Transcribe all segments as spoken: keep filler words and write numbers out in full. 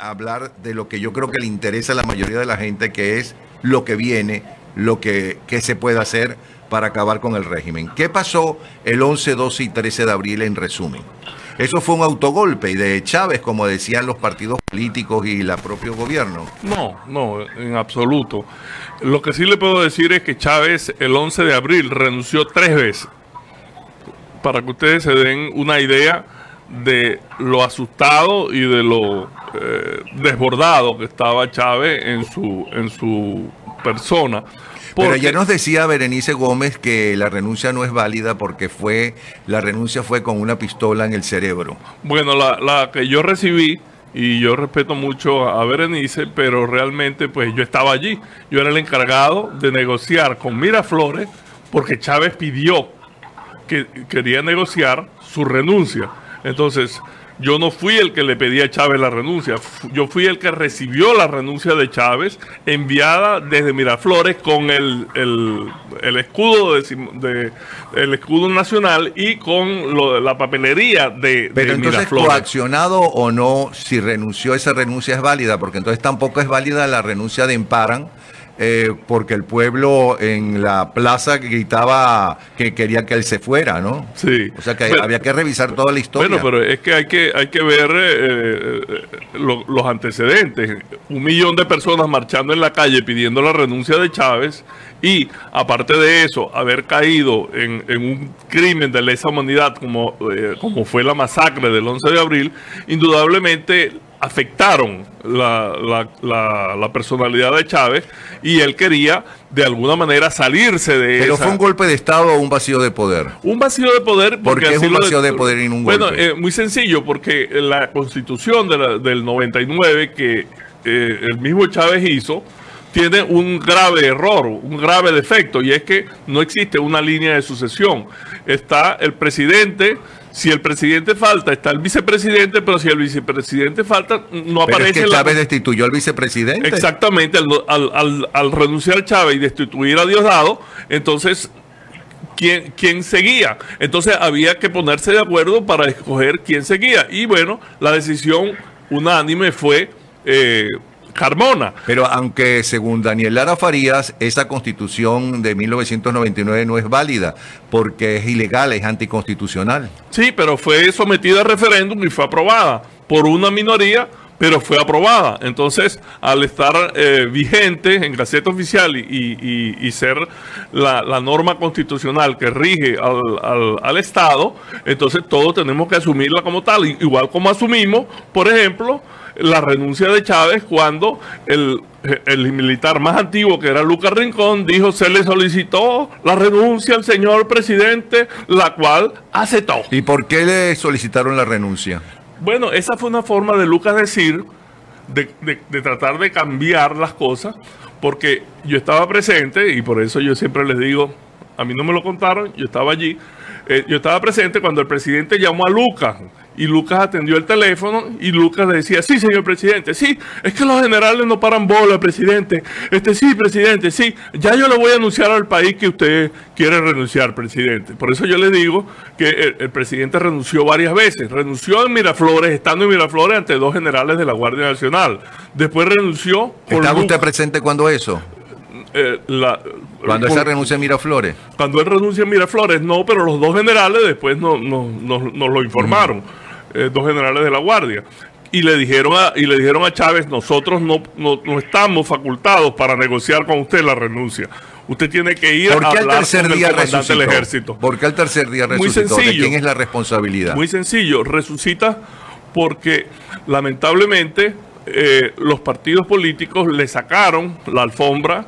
hablar de lo que yo creo que le interesa a la mayoría de la gente, que es lo que viene, lo que, que se puede hacer para acabar con el régimen. ¿Qué pasó el once, doce y trece de abril en resumen? Eso fue un autogolpe y de Chávez, como decían los partidos políticos y el propio gobierno. No, no, en absoluto. Lo que sí le puedo decir es que Chávez el once de abril renunció tres veces. Para que ustedes se den una idea de lo asustado y de lo eh, desbordado que estaba Chávez en su, en su persona. Porque, pero ayer nos decía Berenice Gómez que la renuncia no es válida porque fue la renuncia fue con una pistola en el cerebro. Bueno, la, la que yo recibí, y yo respeto mucho a Berenice, pero realmente pues yo estaba allí. Yo era el encargado de negociar con Miraflores porque Chávez pidió que quería negociar su renuncia. Entonces, yo no fui el que le pedía a Chávez la renuncia, yo fui el que recibió la renuncia de Chávez enviada desde Miraflores con el, el, el escudo de, de el escudo nacional y con lo, la papelería de, Pero de entonces, Miraflores. ¿coaccionado o no, si renunció, esa renuncia es válida? Porque entonces tampoco es válida la renuncia de Emparan, Eh, porque el pueblo en la plaza gritaba que quería que él se fuera, ¿no? Sí. O sea que pero, había que revisar toda la historia. Bueno, pero es que hay que, hay que ver eh, lo, los antecedentes. Un millón de personas marchando en la calle pidiendo la renuncia de Chávez y, aparte de eso, haber caído en, en un crimen de lesa humanidad como, eh, como fue la masacre del once de abril, indudablemente afectaron la, la, la, la personalidad de Chávez y él quería de alguna manera salirse de ¿Pero esa... fue un golpe de Estado o un vacío de poder? Un vacío de poder. ¿Por qué es un vacío de, de poder y no un bueno, golpe? Bueno, eh, muy sencillo, porque la Constitución de la, del noventa y nueve que eh, el mismo Chávez hizo tiene un grave error, un grave defecto, y es que no existe una línea de sucesión. Está el presidente. Si el presidente falta, está el vicepresidente, pero si el vicepresidente falta, no pero aparece... es que Chávez la... destituyó al vicepresidente. Exactamente, al, al, al, al renunciar Chávez y destituir a Diosdado, entonces, ¿quién, quién seguía? Entonces había que ponerse de acuerdo para escoger quién seguía. Y bueno, la decisión unánime fue... Eh, Carmona. Pero aunque según Daniel Lara Farías, esa constitución de mil novecientos noventa y nueve no es válida porque es ilegal, es anticonstitucional. Sí, pero fue sometida a referéndum y fue aprobada por una minoría, pero fue aprobada. Entonces, al estar eh, vigente en Gaceta Oficial y, y, y ser la, la norma constitucional que rige al, al, al Estado, entonces todos tenemos que asumirla como tal, igual como asumimos, por ejemplo, la renuncia de Chávez cuando el, el militar más antiguo, que era Lucas Rincón, dijo se le solicitó la renuncia al señor presidente, la cual aceptó. ¿Y por qué le solicitaron la renuncia? Bueno, esa fue una forma de Lucas decir, de, de, de tratar de cambiar las cosas, porque yo estaba presente, y por eso yo siempre les digo, a mí no me lo contaron, yo estaba allí, eh, yo estaba presente cuando el presidente llamó a Lucas, y Lucas atendió el teléfono y Lucas le decía, sí, señor presidente, sí, es que los generales no paran bola, presidente. Este, sí, presidente, sí, ya yo le voy a anunciar al país que usted quiere renunciar, presidente. Por eso yo le digo que el, el presidente renunció varias veces. Renunció en Miraflores, estando en Miraflores ante dos generales de la Guardia Nacional. Después renunció... ¿Estaba usted presente cuando eso? Eh, la, cuando por, esa renuncia en Miraflores. Cuando él renuncia en Miraflores, no, pero los dos generales después nos no, no, no lo informaron. Mm. Eh, dos generales de la Guardia, y le dijeron a, y le dijeron a Chávez, nosotros no, no, no estamos facultados para negociar con usted la renuncia. Usted tiene que ir a hablar con el comandante del ejército. ¿Por qué al tercer día resucitó? Muy sencillo. ¿De quién es la responsabilidad? Muy sencillo, resucita porque lamentablemente eh, los partidos políticos le sacaron la alfombra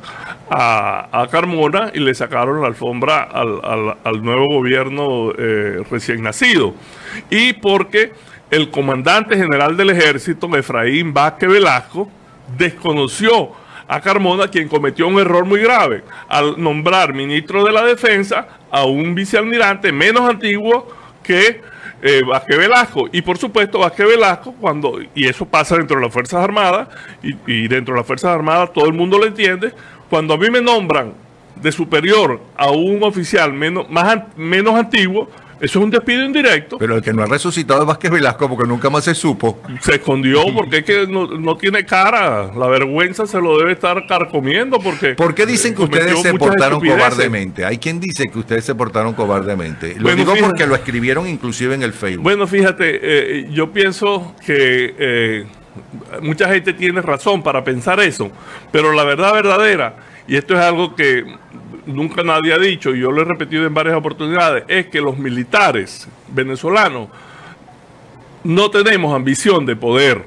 a, a Carmona y le sacaron la alfombra al, al, al nuevo gobierno eh, recién nacido. Y porque el comandante general del ejército, Efraín Vázquez Velasco, desconoció a Carmona, quien cometió un error muy grave al nombrar ministro de la Defensa a un vicealmirante menos antiguo que eh, Vázquez Velasco. Y por supuesto Vázquez Velasco, cuando, y eso pasa dentro de las Fuerzas Armadas, y, y dentro de las Fuerzas Armadas todo el mundo lo entiende, cuando a mí me nombran de superior a un oficial menos, más, menos antiguo, Eso es un despido indirecto. Pero el que no ha resucitado es Vázquez Velasco porque nunca más se supo. Se escondió porque es que no, no tiene cara. La vergüenza se lo debe estar carcomiendo porque... ¿Por qué dicen que ustedes se portaron cobardemente? Hay quien dice que ustedes se portaron cobardemente. Lo bueno, digo fíjate, porque lo escribieron inclusive en el Facebook. Bueno, fíjate, eh, yo pienso que eh, mucha gente tiene razón para pensar eso, pero la verdad verdadera, y esto es algo que nunca nadie ha dicho, y yo lo he repetido en varias oportunidades, es que los militares venezolanos no tenemos ambición de poder.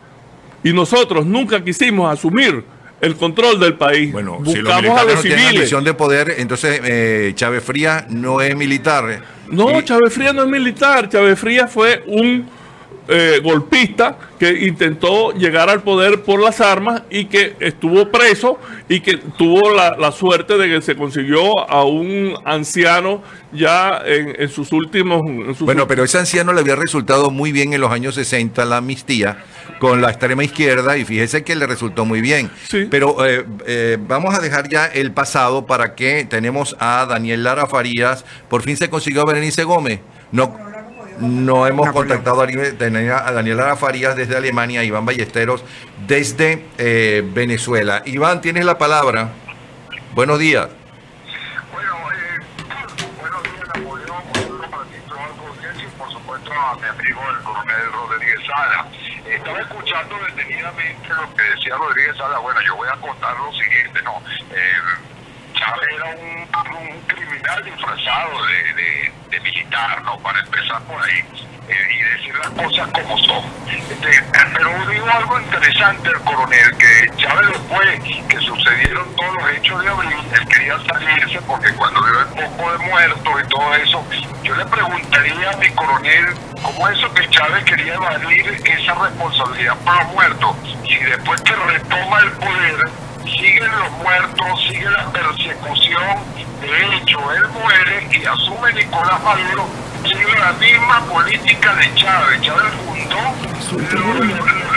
Y nosotros nunca quisimos asumir el control del país. Bueno, buscamos si los militares a los no civiles. Tienen ambición de poder, entonces eh, Chávez Frías no es militar. No, y... Chávez Frías no es militar. Chávez Frías fue un eh, golpista que intentó llegar al poder por las armas y que estuvo preso y que tuvo la, la suerte de que se consiguió a un anciano ya en, en sus últimos... En sus bueno, pero ese anciano le había resultado muy bien en los años sesenta la amnistía con la extrema izquierda y fíjese que le resultó muy bien. Sí. Pero eh, eh, vamos a dejar ya el pasado para que tenemos a Daniel Lara Farías. Por fin se consiguió a Berenice Gómez. No... No hemos contactado a Daniel Lara Farías desde Alemania, Iván Ballesteros desde eh, Venezuela. Iván, tienes la palabra. Buenos días. Bueno, eh, buenos días, Napoleón, para ti, toda la audiencia y por supuesto a mi amigo el coronel Rodríguez Sala. Estaba escuchando detenidamente lo que decía Rodríguez Sala. Bueno, yo voy a contar lo siguiente, ¿no? Eh, Chávez era un, un criminal disfrazado de, de, de militar, ¿no? Para empezar por ahí eh, y decir las cosas como son. Este, pero digo algo interesante el coronel, que Chávez después que sucedieron todos los hechos de abril, él quería salirse porque cuando vio el poco de muertos y todo eso, yo le preguntaría a mi coronel cómo eso que Chávez quería evadir esa responsabilidad por los muertos, si después que retoma el poder, siguen los muertos, sigue la persecución. De hecho, él muere y asume Nicolás Maduro, sigue la misma política de Chávez. Chávez fundó lo, lo,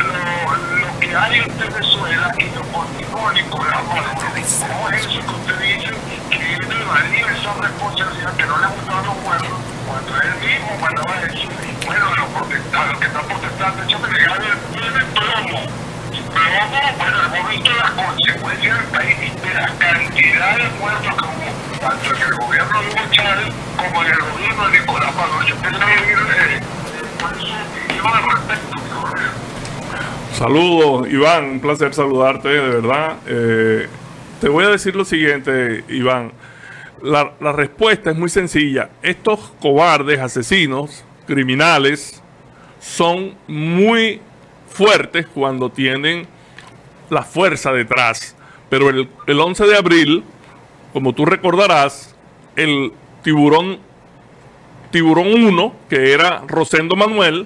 lo, lo que hay en Venezuela y lo continuó Nicolás Maduro. ¿Cómo es eso que usted dice que él evadía esa responsabilidad, que no le gustaban los muertos, cuando él mismo mandaba a decir, bueno, los protestantes, que están protestando, Chávez le gana el tiene plomo. Pero bueno, hemos visto las consecuencias del país, de la cantidad de muertos que hubo, tanto en el gobierno de Hugo Chávez como en el gobierno de Nicolás Maduro. Yo quería oír eh, cuál es su opinión al respecto, mi coronel. Saludos, Iván, un placer saludarte, de verdad. Eh, te voy a decir lo siguiente, Iván. La, la respuesta es muy sencilla. Estos cobardes, asesinos, criminales, son muy fuertes cuando tienen la fuerza detrás, pero el, el once de abril, como tú recordarás, el tiburón tiburón uno, que era Rosendo Manuel,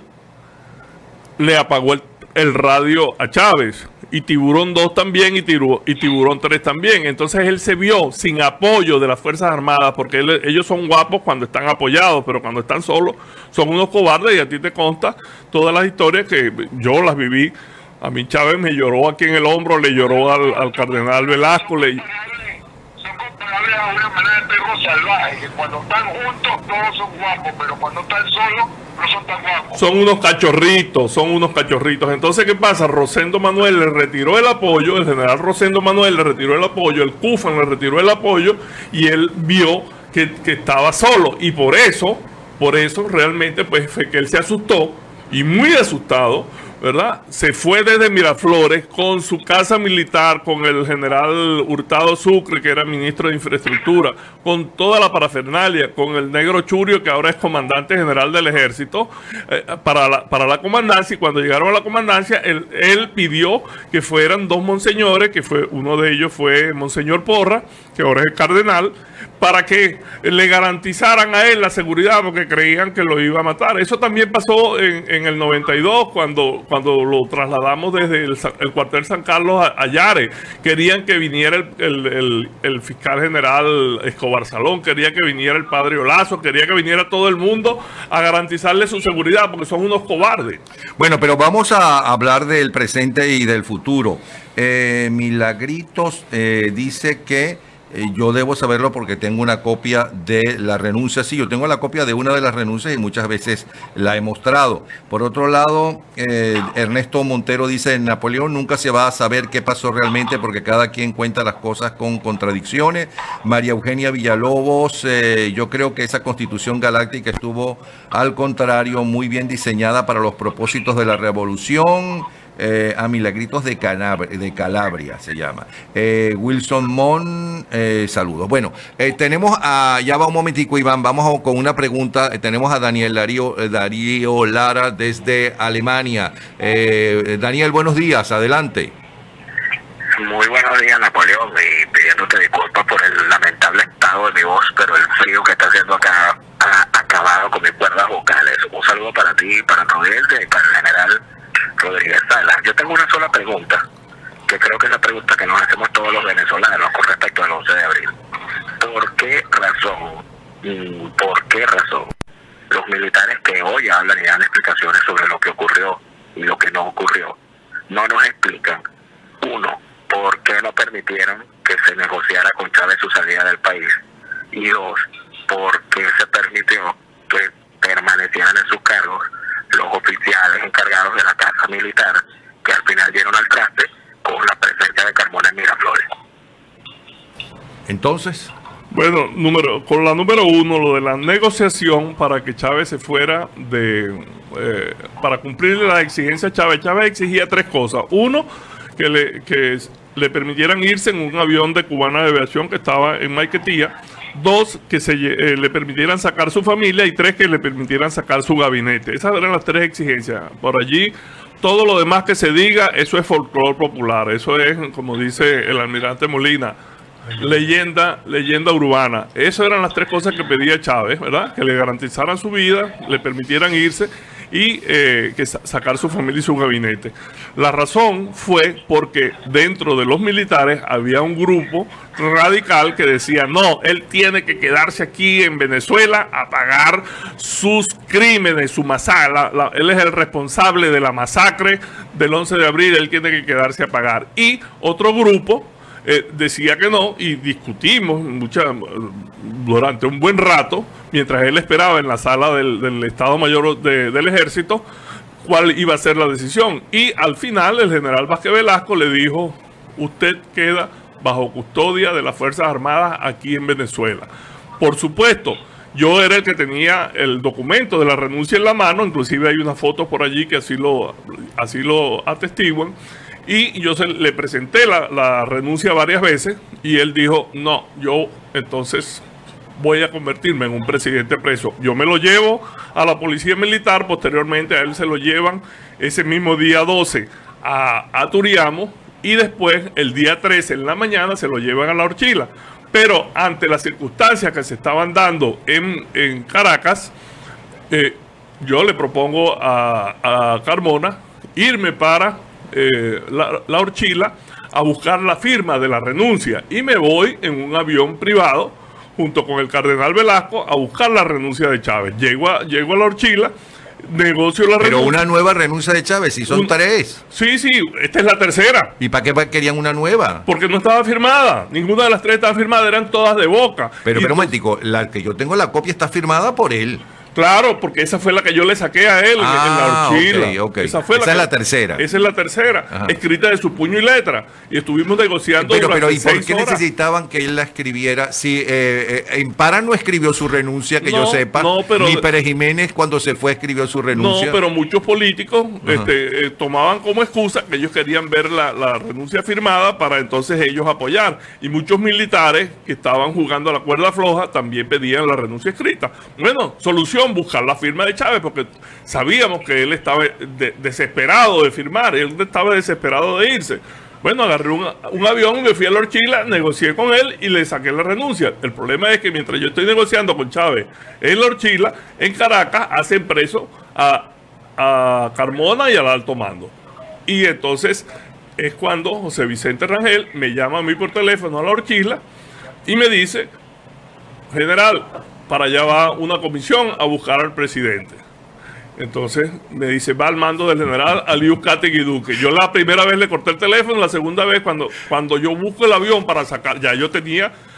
le apagó el, el radio a Chávez, y tiburón dos también, y, tibu, y tiburón tres también. Entonces él se vio sin apoyo de las Fuerzas Armadas, porque él, ellos son guapos cuando están apoyados, pero cuando están solos son unos cobardes, y a ti te consta todas las historias que yo las viví. A mí Chávez me lloró aquí en el hombro, le lloró al, al cardenal Velasco. Le... Son comparables a una manera de perro salvaje, que cuando están juntos todos son guapos, pero cuando están solos no son tan guapos. Son unos cachorritos, son unos cachorritos. Entonces, ¿qué pasa? Rosendo Manuel le retiró el apoyo, el general Rosendo Manuel le retiró el apoyo, el CUFAN le retiró el apoyo, y él vio que, que estaba solo. Y por eso, por eso realmente, pues fue que él se asustó, y muy asustado, ¿verdad? Se fue desde Miraflores con su casa militar, con el general Hurtado Sucre, que era ministro de Infraestructura, con toda la parafernalia, con el negro Churio, que ahora es comandante general del ejército, eh, para, la, para la comandancia. Y cuando llegaron a la comandancia, él, él pidió que fueran dos monseñores, que fue uno de ellos fue Monseñor Porra, que ahora es el cardenal, para que le garantizaran a él la seguridad, porque creían que lo iba a matar. Eso también pasó en, en el noventa y dos, cuando, cuando lo trasladamos desde el, el cuartel San Carlos a, a Yare. Querían que viniera el, el, el, el fiscal general Escobar Salón, quería que viniera el padre Olazo, quería que viniera todo el mundo a garantizarle su seguridad, porque son unos cobardes. Bueno, pero vamos a hablar del presente y del futuro. Eh, Milagritos eh, dice que Eh, yo debo saberlo porque tengo una copia de la renuncia. Sí, yo tengo la copia de una de las renuncias y muchas veces la he mostrado. Por otro lado, eh, Ernesto Montero dice, en Napoleón nunca se va a saber qué pasó realmente porque cada quien cuenta las cosas con contradicciones. María Eugenia Villalobos, eh, yo creo que esa Constitución Galáctica estuvo al contrario muy bien diseñada para los propósitos de la revolución. Eh, a Milagritos de, Calabria, de Calabria se llama. Eh, Wilson Mon, eh, saludos. Bueno, eh, tenemos a, ya va un momentico, Iván, vamos a, con una pregunta. Eh, tenemos a Daniel Darío, eh, Darío Lara desde Alemania. Eh, Daniel, buenos días, adelante. Muy buenos días, Napoleón, y pidiéndote disculpas por el lamentable estado de mi voz, pero el frío que está haciendo acá ha acabado con mis cuerdas vocales. Un saludo para ti, para tu audiencia y para el general Rodríguez Salas. Yo tengo una sola pregunta, que creo que es la pregunta que nos hacemos todos los venezolanos con respecto al once de abril. ¿Por qué razón, por qué razón los militares que hoy hablan y dan explicaciones sobre lo que ocurrió y lo que no ocurrió, no nos explican, uno, por qué no permitieron que se negociara con Chávez su salida del país, y dos, por qué se permitió que permanecieran en sus cargos los oficiales encargados de la casa militar, que al final dieron al traste con la presencia de Carmona en Miraflores? Entonces, bueno, número, con la número uno, lo de la negociación para que Chávez se fuera de, eh, para cumplir la exigencia de Chávez. Chávez exigía tres cosas. Uno, que le, que le permitieran irse en un avión de Cubana de Aviación que estaba en Maiquetía. Dos, que se, eh, le permitieran sacar su familia. Y tres, que le permitieran sacar su gabinete. Esas eran las tres exigencias. Por allí, todo lo demás que se diga, eso es folclore popular. Eso es, como dice el almirante Molina, leyenda, leyenda urbana. Esas eran las tres cosas que pedía Chávez, ¿verdad? Que le garantizaran su vida, le permitieran irse y eh, que sa sacar su familia y su gabinete. La razón fue porque dentro de los militares había un grupo radical que decía, no, él tiene que quedarse aquí en Venezuela a pagar sus crímenes, su masacre. La, la, él es el responsable de la masacre del once de abril, él tiene que quedarse a pagar. Y otro grupo Eh, decía que no, y discutimos mucha, durante un buen rato, mientras él esperaba en la sala del, del Estado Mayor de, del Ejército, cuál iba a ser la decisión. Y al final el general Vázquez Velasco le dijo, usted queda bajo custodia de las Fuerzas Armadas aquí en Venezuela. Por supuesto, yo era el que tenía el documento de la renuncia en la mano, inclusive hay unas fotos por allí que así lo, así lo atestiguan. Y yo se, le presenté la, la renuncia varias veces y él dijo, no, yo entonces voy a convertirme en un presidente preso. Yo me lo llevo a la policía militar, posteriormente a él se lo llevan ese mismo día doce a, a Turiamo y después el día trece en la mañana se lo llevan a La Orchila. Pero ante las circunstancias que se estaban dando en, en Caracas, eh, yo le propongo a, a Carmona irme para Eh, la, la Orchila a buscar la firma de la renuncia y me voy en un avión privado junto con el cardenal Velasco a buscar la renuncia de Chávez. Llego a, llego a La Orchila, negocio la pero renuncia. una nueva renuncia de Chávez, si son un, tres. Sí, sí, esta es la tercera. ¿Y para qué querían una nueva? Porque no estaba firmada. Ninguna de las tres estaba firmada, eran todas de boca. Pero, y pero un momentico, la que yo tengo la copia está firmada por él. Claro, porque esa fue la que yo le saqué a él ah, en La Orchila. Okay, okay. Esa, fue esa la es que, la tercera. Esa es la tercera, Ajá. escrita de su puño y letra. Y estuvimos negociando Pero, durante pero ¿y por seis qué horas? necesitaban que él la escribiera? Si eh, eh, en Para no escribió su renuncia, que no, yo sepa, no, pero, ni Pérez Jiménez cuando se fue escribió su renuncia. No, pero muchos políticos este, eh, tomaban como excusa que ellos querían ver la, la renuncia firmada para entonces ellos apoyar. Y muchos militares que estaban jugando a la cuerda floja también pedían la renuncia escrita. Bueno, solución, buscar la firma de Chávez, porque sabíamos que él estaba de, desesperado de firmar, él estaba desesperado de irse. Bueno, agarré un, un avión y me fui a La Orchila, negocié con él y le saqué la renuncia. El problema es que mientras yo estoy negociando con Chávez en La Orchila, en Caracas hacen preso a, a Carmona y al alto mando. Y entonces es cuando José Vicente Rangel me llama a mí por teléfono a La Orchila y me dice, general, para allá va una comisión a buscar al presidente. Entonces me dice, va al mando del general Aliu Categui Duque. Yo la primera vez le corté el teléfono, la segunda vez cuando, cuando yo busco el avión para sacar, ya yo tenía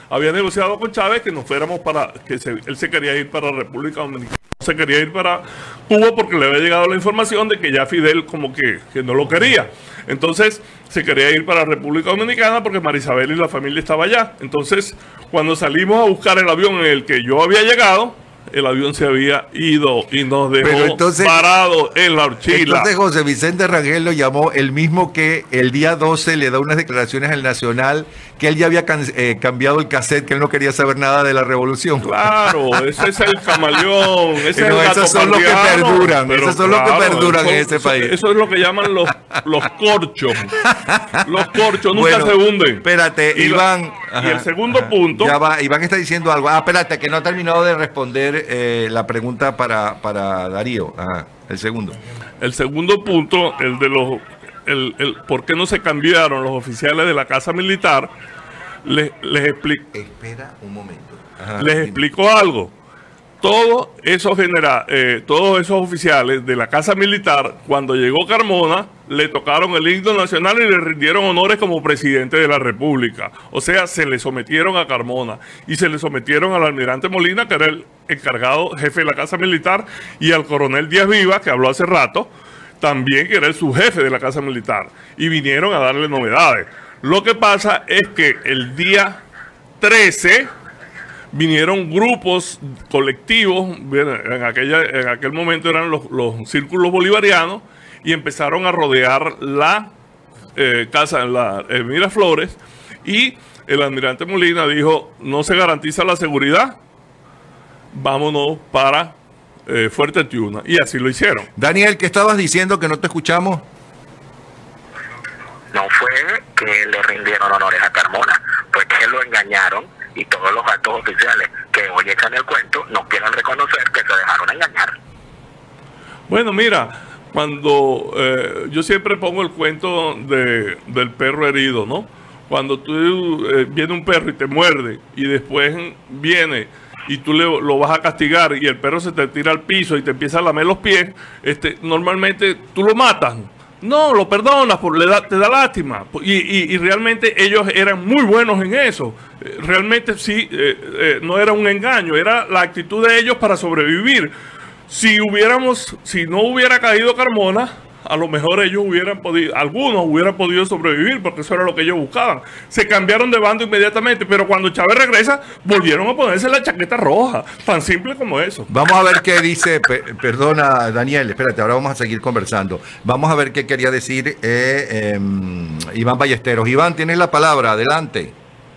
había negociado con Chávez que nos fuéramos para, que se, él se quería ir para República Dominicana, se quería ir para Cuba porque le había llegado la información de que ya Fidel como que, que no lo quería. Entonces se quería ir para República Dominicana porque Marisabel y la familia estaba allá. Entonces cuando salimos a buscar el avión en el que yo había llegado, el avión se había ido y nos dejó entonces, parado en la horchila. Entonces José Vicente Rangel lo llamó el mismo que el día doce le da unas declaraciones al Nacional que él ya había can, eh, cambiado el cassette, que él no quería saber nada de la revolución. Claro, ese es el camaleón, ese no, es el esos son los que perduran, esos son claro, los que perduran eso, en este eso, país. Eso es lo que llaman los, los corchos. Los corchos nunca bueno, se hunden. Espérate, y Iván. La, ajá, y el segundo ajá, punto. Ya va, Iván está diciendo algo. Ah, espérate, que no ha terminado de responder eh, la pregunta para, para Darío. Ajá, el segundo. El segundo punto, el de los. El, el, ¿Por qué no se cambiaron los oficiales de la Casa Militar? Les, les explico. Espera un momento. Ajá, les dime. explico algo. Todos esos genera, eh, todos esos oficiales de la Casa Militar, cuando llegó Carmona, le tocaron el himno nacional y le rindieron honores como presidente de la República. O sea, se le sometieron a Carmona y se le sometieron al almirante Molina, que era el encargado jefe de la Casa Militar, y al coronel Díaz Vivas, que habló hace rato, también que era el subjefe de la Casa Militar. Y vinieron a darle novedades. Lo que pasa es que el día trece vinieron grupos colectivos, en, aquella, en aquel momento eran los, los círculos bolivarianos, y empezaron a rodear la eh, casa, la eh, Miraflores, y el almirante Molina dijo, no se garantiza la seguridad, vámonos para eh, Fuerte Tiuna, y así lo hicieron. Daniel, ¿qué estabas diciendo que no te escuchamos? No fue que le rindieron honores a Carmona, fue que lo engañaron y todos los altos oficiales que hoy echan el cuento no quieren reconocer que se dejaron engañar. Bueno, mira, cuando eh, yo siempre pongo el cuento de, del perro herido, ¿no? Cuando tú eh, viene un perro y te muerde y después viene y tú le, lo vas a castigar y el perro se te tira al piso y te empieza a lamer los pies, este, normalmente tú lo matas. No, lo perdonas, por, le da, te da lástima. Y, y, y realmente ellos eran muy buenos en eso. Realmente sí, eh, eh, no era un engaño, era la actitud de ellos para sobrevivir. Si hubiéramos, si no hubiera caído Carmona, a lo mejor ellos hubieran podido, algunos hubieran podido sobrevivir, porque eso era lo que ellos buscaban. Se cambiaron de bando inmediatamente, pero cuando Chávez regresa, volvieron a ponerse la chaqueta roja, tan simple como eso. Vamos a ver qué dice, pe, perdona Daniel, espérate, ahora vamos a seguir conversando. Vamos a ver qué quería decir eh, eh, Iván Ballesteros. Iván, tienes la palabra, adelante.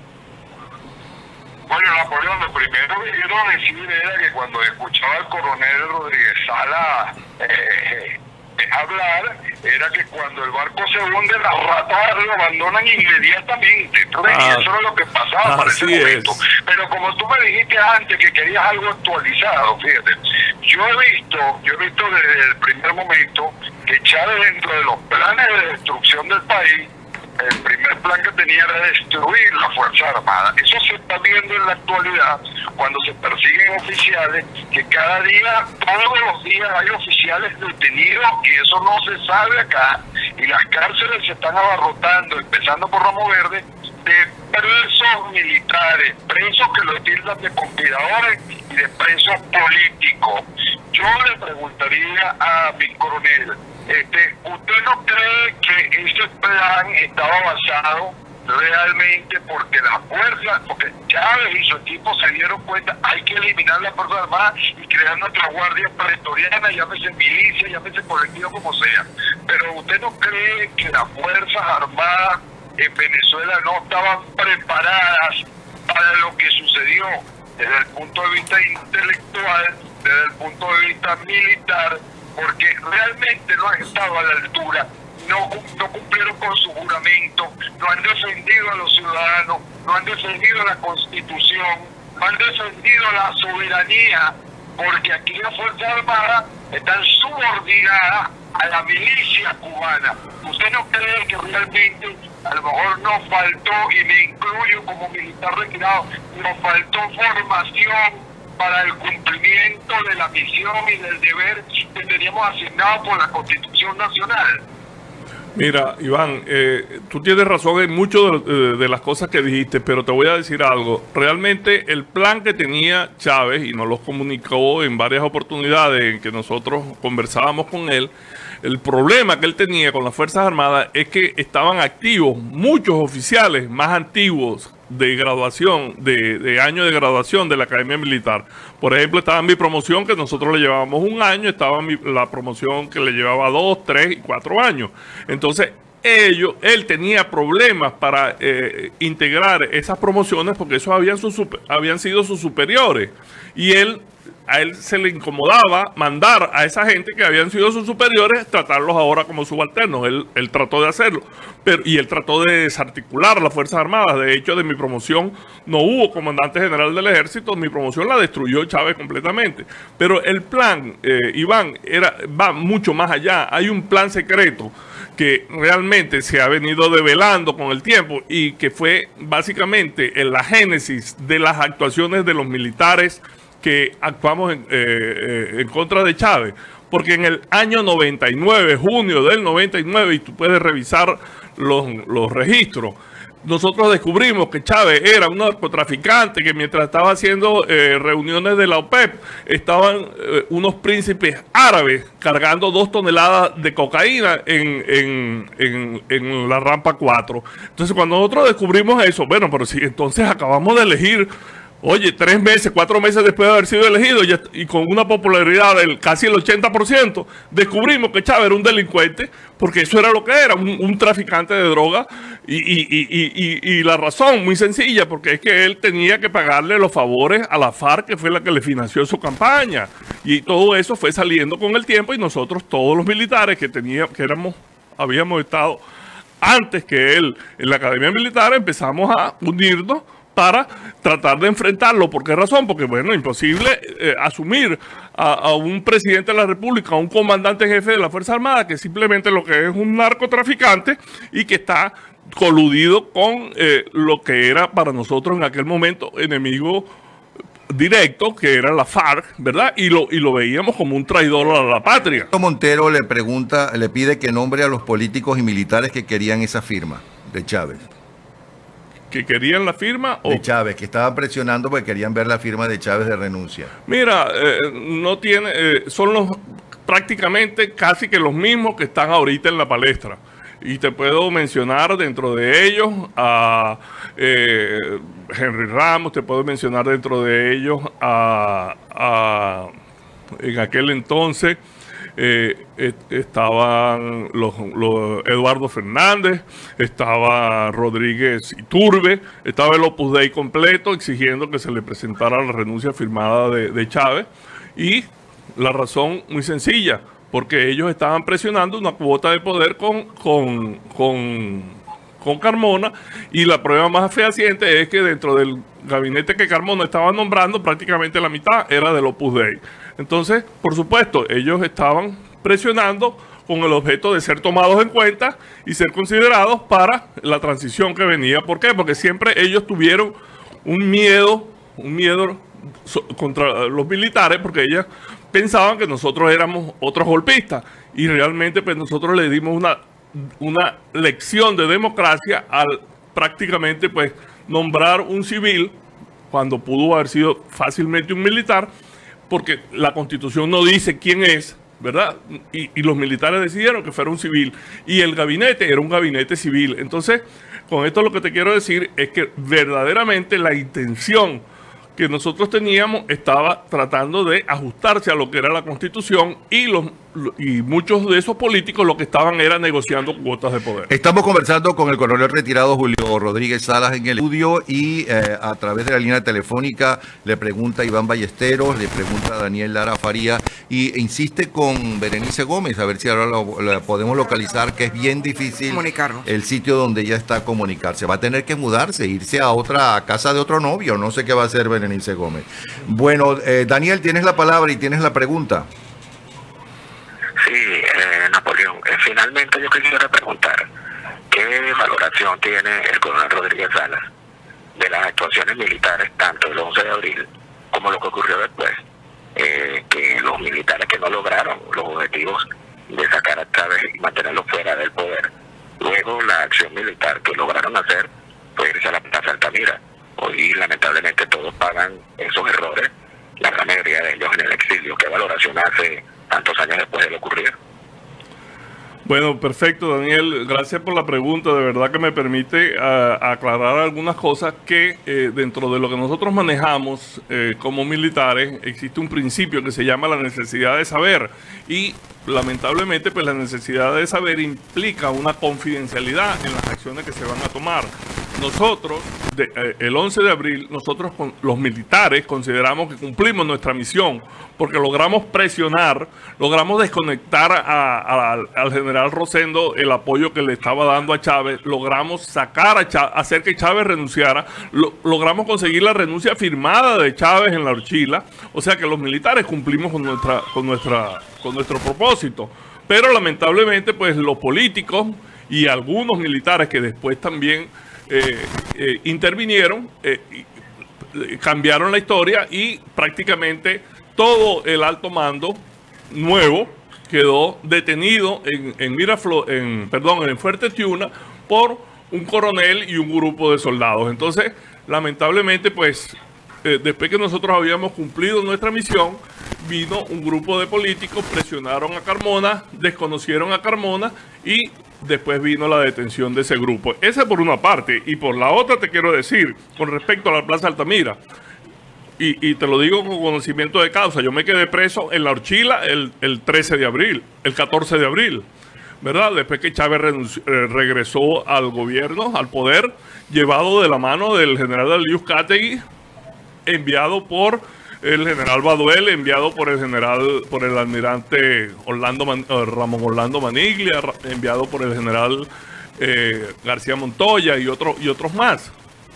Bueno, Napoleón, lo primero que quiero decir era que cuando escuchaba al coronel Rodríguez Sala eh, hablar, era que cuando el barco se hunde, las ratas lo abandonan inmediatamente. Entonces, ah, eso era lo que pasaba para ese momento. Es. Pero como tú me dijiste antes que querías algo actualizado, fíjate, yo he visto, yo he visto desde el primer momento que Chávez, dentro de los planes de destrucción del país, el primer plan que tenía era destruir la Fuerza Armada. Eso se está viendo en la actualidad cuando se persiguen oficiales, que cada día, todos los días hay oficiales detenidos y eso no se sabe acá. Y las cárceles se están abarrotando, empezando por Ramo Verde, de presos militares, presos que lo tildan de conspiradores y de presos políticos. Yo le preguntaría a mi coronel, este, ¿usted no cree que ese plan estaba basado realmente porque la fuerza, porque Chávez y su equipo se dieron cuenta, hay que eliminar la Fuerza Armada y crear nuestra guardia pretoriana, llámese milicia, llámese colectivo, como sea? Pero ¿usted no cree que las Fuerzas Armadas en Venezuela no estaban preparadas para lo que sucedió desde el punto de vista intelectual, desde el punto de vista militar, porque realmente no han estado a la altura, no, no cumplieron con su juramento, no han defendido a los ciudadanos, no han defendido la Constitución, no han defendido la soberanía, porque aquí las Fuerzas Armadas están subordinadas a la milicia cubana. ¿Usted no cree que realmente a lo mejor nos faltó, y me incluyo como militar retirado, nos faltó formación para el cumplimiento de la misión y del deber que teníamos asignado por la Constitución Nacional? Mira, Iván, eh, tú tienes razón en muchas de, de las cosas que dijiste, pero te voy a decir algo. Realmente el plan que tenía Chávez, y nos lo comunicó en varias oportunidades en que nosotros conversábamos con él, el problema que él tenía con las Fuerzas Armadas es que estaban activos muchos oficiales más antiguos de graduación, de, de año de graduación de la Academia Militar. Por ejemplo, estaba mi promoción, que nosotros le llevábamos un año, estaba mi, la promoción que le llevaba dos, tres y cuatro años. Entonces, ellos, él tenía problemas para eh, integrar esas promociones porque esos habían, sus, habían sido sus superiores. Y él... a él se le incomodaba mandar a esa gente que habían sido sus superiores, tratarlos ahora como subalternos. Él, él trató de hacerlo, pero, y él trató de desarticular las Fuerzas Armadas. De hecho, de mi promoción no hubo comandante general del ejército, mi promoción la destruyó Chávez completamente. Pero el plan, eh, Iván, era, va mucho más allá. Hay un plan secreto que realmente se ha venido develando con el tiempo y que fue básicamente en la génesis de las actuaciones de los militares que actuamos en, eh, eh, en contra de Chávez, porque en el año noventa y nueve, junio del noventa y nueve, y tú puedes revisar los, los registros, nosotros descubrimos que Chávez era un narcotraficante, que mientras estaba haciendo eh, reuniones de la O P E P, estaban eh, unos príncipes árabes cargando dos toneladas de cocaína en, en, en, en la rampa cuatro. Entonces, cuando nosotros descubrimos eso, bueno, pero si entonces acabamos de elegir, oye, tres meses, cuatro meses después de haber sido elegido ya, y con una popularidad del casi el ochenta por ciento, descubrimos que Chávez era un delincuente, porque eso era lo que era, un, un traficante de droga. Y, y, y, y, y la razón, muy sencilla, porque es que él tenía que pagarle los favores a la FARC, que fue la que le financió su campaña. Y todo eso fue saliendo con el tiempo, y nosotros, todos los militares que teníamos, que éramos, habíamos estado antes que él en la Academia Militar, empezamos a unirnos para tratar de enfrentarlo. ¿Por qué razón? Porque, bueno, imposible eh, asumir a, a un presidente de la República, a un comandante jefe de la Fuerza Armada, que simplemente lo que es un narcotraficante y que está coludido con eh, lo que era para nosotros en aquel momento enemigo directo, que era la FARC, ¿verdad? Y lo, y lo veíamos como un traidor a la patria. Montero le pregunta, le pide que nombre a los políticos y militares que querían esa firma de Chávez. ¿Que querían la firma? O... de Chávez, que estaban presionando porque querían ver la firma de Chávez de renuncia. Mira, eh, no tiene, eh, son los prácticamente casi que los mismos que están ahorita en la palestra. Y te puedo mencionar dentro de ellos a eh, Henry Ramos, te puedo mencionar dentro de ellos a, a en aquel entonces Eh, estaban los, los Eduardo Fernández, estaba Rodríguez Iturbe, estaba el Opus Dei completo exigiendo que se le presentara la renuncia firmada de, de Chávez, y la razón muy sencilla, porque ellos estaban presionando una cuota de poder con, con, con, con Carmona, y la prueba más fehaciente es que dentro del gabinete que Carmona estaba nombrando, prácticamente la mitad era del Opus Dei. Entonces, por supuesto, ellos estaban presionando con el objeto de ser tomados en cuenta y ser considerados para la transición que venía. ¿Por qué? Porque siempre ellos tuvieron un miedo, un miedo contra los militares, porque ellos pensaban que nosotros éramos otros golpistas, y realmente pues nosotros le dimos una, una lección de democracia al prácticamente pues nombrar un civil cuando pudo haber sido fácilmente un militar, porque la Constitución no dice quién es, ¿verdad? Y, y los militares decidieron que fuera un civil, y el gabinete era un gabinete civil. Entonces, con esto lo que te quiero decir es que verdaderamente la intención que nosotros teníamos estaba tratando de ajustarse a lo que era la Constitución, y los y muchos de esos políticos lo que estaban era negociando cuotas de poder. Estamos conversando con el coronel retirado Julio Rodríguez Salas en el estudio, y eh, a través de la línea telefónica le pregunta a Iván Ballesteros, le pregunta a Daniel Lara Faría, y insiste con Berenice Gómez, a ver si ahora lo, lo podemos localizar, que es bien difícil comunicarnos. El sitio donde ella está, comunicarse. Va a tener que mudarse, irse a otra a casa de otro novio, no sé qué va a hacer Berenice Gómez. Bueno, eh, Daniel, tienes la palabra y tienes la pregunta. Sí, eh, Napoleón, eh, finalmente yo quisiera preguntar, ¿qué valoración tiene el coronel Rodríguez Salas de las actuaciones militares, tanto el once de abril como lo que ocurrió después? Eh, que los militares que no lograron los objetivos de sacar a Chávez y mantenerlo fuera del poder, Luego la acción militar que lograron hacer fue irse a la Plaza Altamira. Hoy lamentablemente todos pagan esos errores, la gran mayoría de ellos en el exilio. ¿Qué valoración hace tantos años después de lo ocurrido? Bueno, perfecto, Daniel. Gracias por la pregunta. De verdad que me permite uh, aclarar algunas cosas que eh, dentro de lo que nosotros manejamos eh, como militares existe un principio que se llama la necesidad de saber y lamentablemente pues la necesidad de saber implica una confidencialidad en las acciones que se van a tomar. Nosotros, de, eh, el once de abril, nosotros con, los militares consideramos que cumplimos nuestra misión porque logramos presionar, logramos desconectar a, a, al general Rosendo el apoyo que le estaba dando a Chávez, logramos sacar a Chávez, hacer que Chávez renunciara, lo, logramos conseguir la renuncia firmada de Chávez en la horchila, o sea que los militares cumplimos con, nuestra, con, nuestra, con nuestro propósito, pero lamentablemente pues los políticos y algunos militares que después también Eh, eh, intervinieron, eh, eh, cambiaron la historia y prácticamente todo el alto mando nuevo quedó detenido en, en Miraflores, en, perdón, en Fuerte Tiuna por un coronel y un grupo de soldados. Entonces, lamentablemente, pues, eh, después que nosotros habíamos cumplido nuestra misión, vino un grupo de políticos, presionaron a Carmona, desconocieron a Carmona y después vino la detención de ese grupo. Esa por una parte. Y por la otra te quiero decir, con respecto a la Plaza Altamira, y, y te lo digo con conocimiento de causa, yo me quedé preso en la horchila el, el trece de abril, el catorce de abril, ¿verdad? Después que Chávez renunció, eh, regresó al gobierno, al poder, llevado de la mano del general Aliuscategui, enviado por el general Baduel, enviado por el general, por el almirante Orlando Man, eh, Ramón Orlando Maniglia, enviado por el general eh, García Montoya y, otro, y otros más.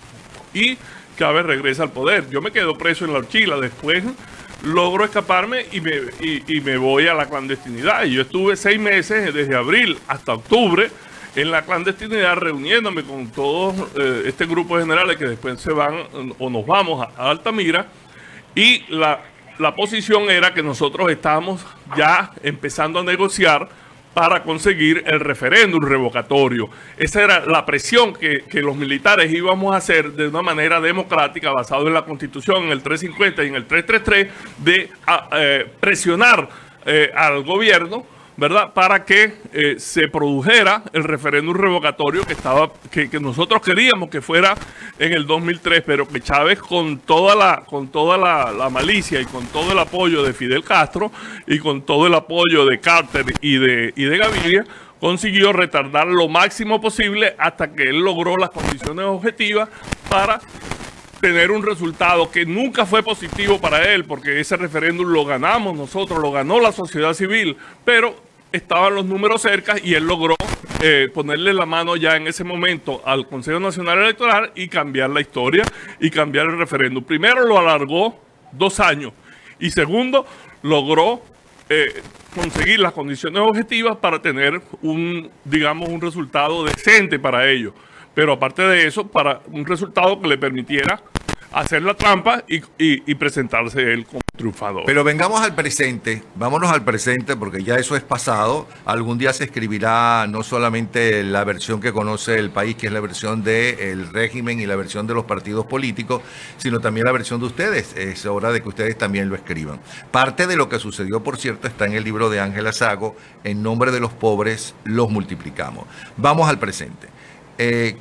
Y Chávez regresa al poder. Yo me quedo preso en la horchila, después logro escaparme y me, y, y me voy a la clandestinidad. Y yo estuve seis meses, desde abril hasta octubre, en la clandestinidad, reuniéndome con todo eh, este grupo de generales que después se van o nos vamos a, a Altamira. Y la, la posición era que nosotros estábamos ya empezando a negociar para conseguir el referéndum revocatorio. Esa era la presión que, que los militares íbamos a hacer de una manera democrática, basado en la Constitución, en el trescientos cincuenta y en el trescientos treinta y tres, de a, eh, presionar eh, al gobierno, ¿verdad?, para que eh, se produjera el referéndum revocatorio que estaba que, que nosotros queríamos que fuera en el dos mil tres, pero que Chávez, con toda la con toda la, la malicia y con todo el apoyo de Fidel Castro y con todo el apoyo de Carter y de y de Gaviria, consiguió retardar lo máximo posible hasta que él logró las condiciones objetivas para tener un resultado que nunca fue positivo para él, porque ese referéndum lo ganamos nosotros, lo ganó la sociedad civil, pero estaban los números cerca y él logró eh, ponerle la mano ya en ese momento al Consejo Nacional Electoral y cambiar la historia y cambiar el referéndum. Primero lo alargó dos años y segundo logró eh, conseguir las condiciones objetivas para tener un, digamos, un resultado decente para ellos. Pero aparte de eso, para un resultado que le permitiera hacer la trampa y, y, y presentarse él como triunfador. Pero vengamos al presente, vámonos al presente, porque ya eso es pasado. Algún día se escribirá no solamente la versión que conoce el país, que es la versión del régimen y la versión de los partidos políticos, sino también la versión de ustedes. Es hora de que ustedes también lo escriban. Parte de lo que sucedió, por cierto, está en el libro de Ángela Sago, En nombre de los pobres los multiplicamos. Vamos al presente. Eh,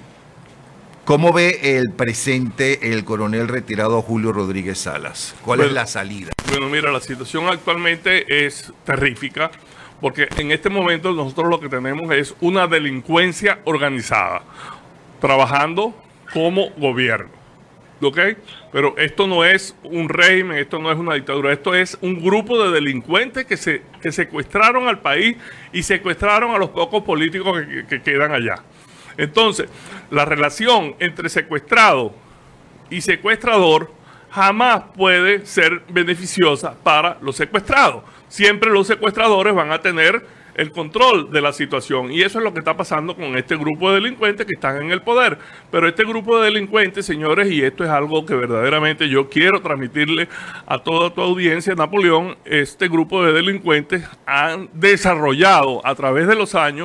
¿Cómo ve el presente el coronel retirado Julio Rodríguez Salas? ¿Cuál bueno, es la salida? Bueno, mira, la situación actualmente es terrífica, porque en este momento nosotros lo que tenemos es una delincuencia organizada, trabajando como gobierno, ¿ok? Pero esto no es un régimen, esto no es una dictadura, esto es un grupo de delincuentes que, se, que secuestraron al país y secuestraron a los pocos políticos que, que quedan allá. Entonces, la relación entre secuestrado y secuestrador jamás puede ser beneficiosa para los secuestrados. Siempre los secuestradores van a tener el control de la situación. Y eso es lo que está pasando con este grupo de delincuentes que están en el poder. Pero este grupo de delincuentes, señores, y esto es algo que verdaderamente yo quiero transmitirle a toda tu audiencia, Napoleón, este grupo de delincuentes han desarrollado a través de los años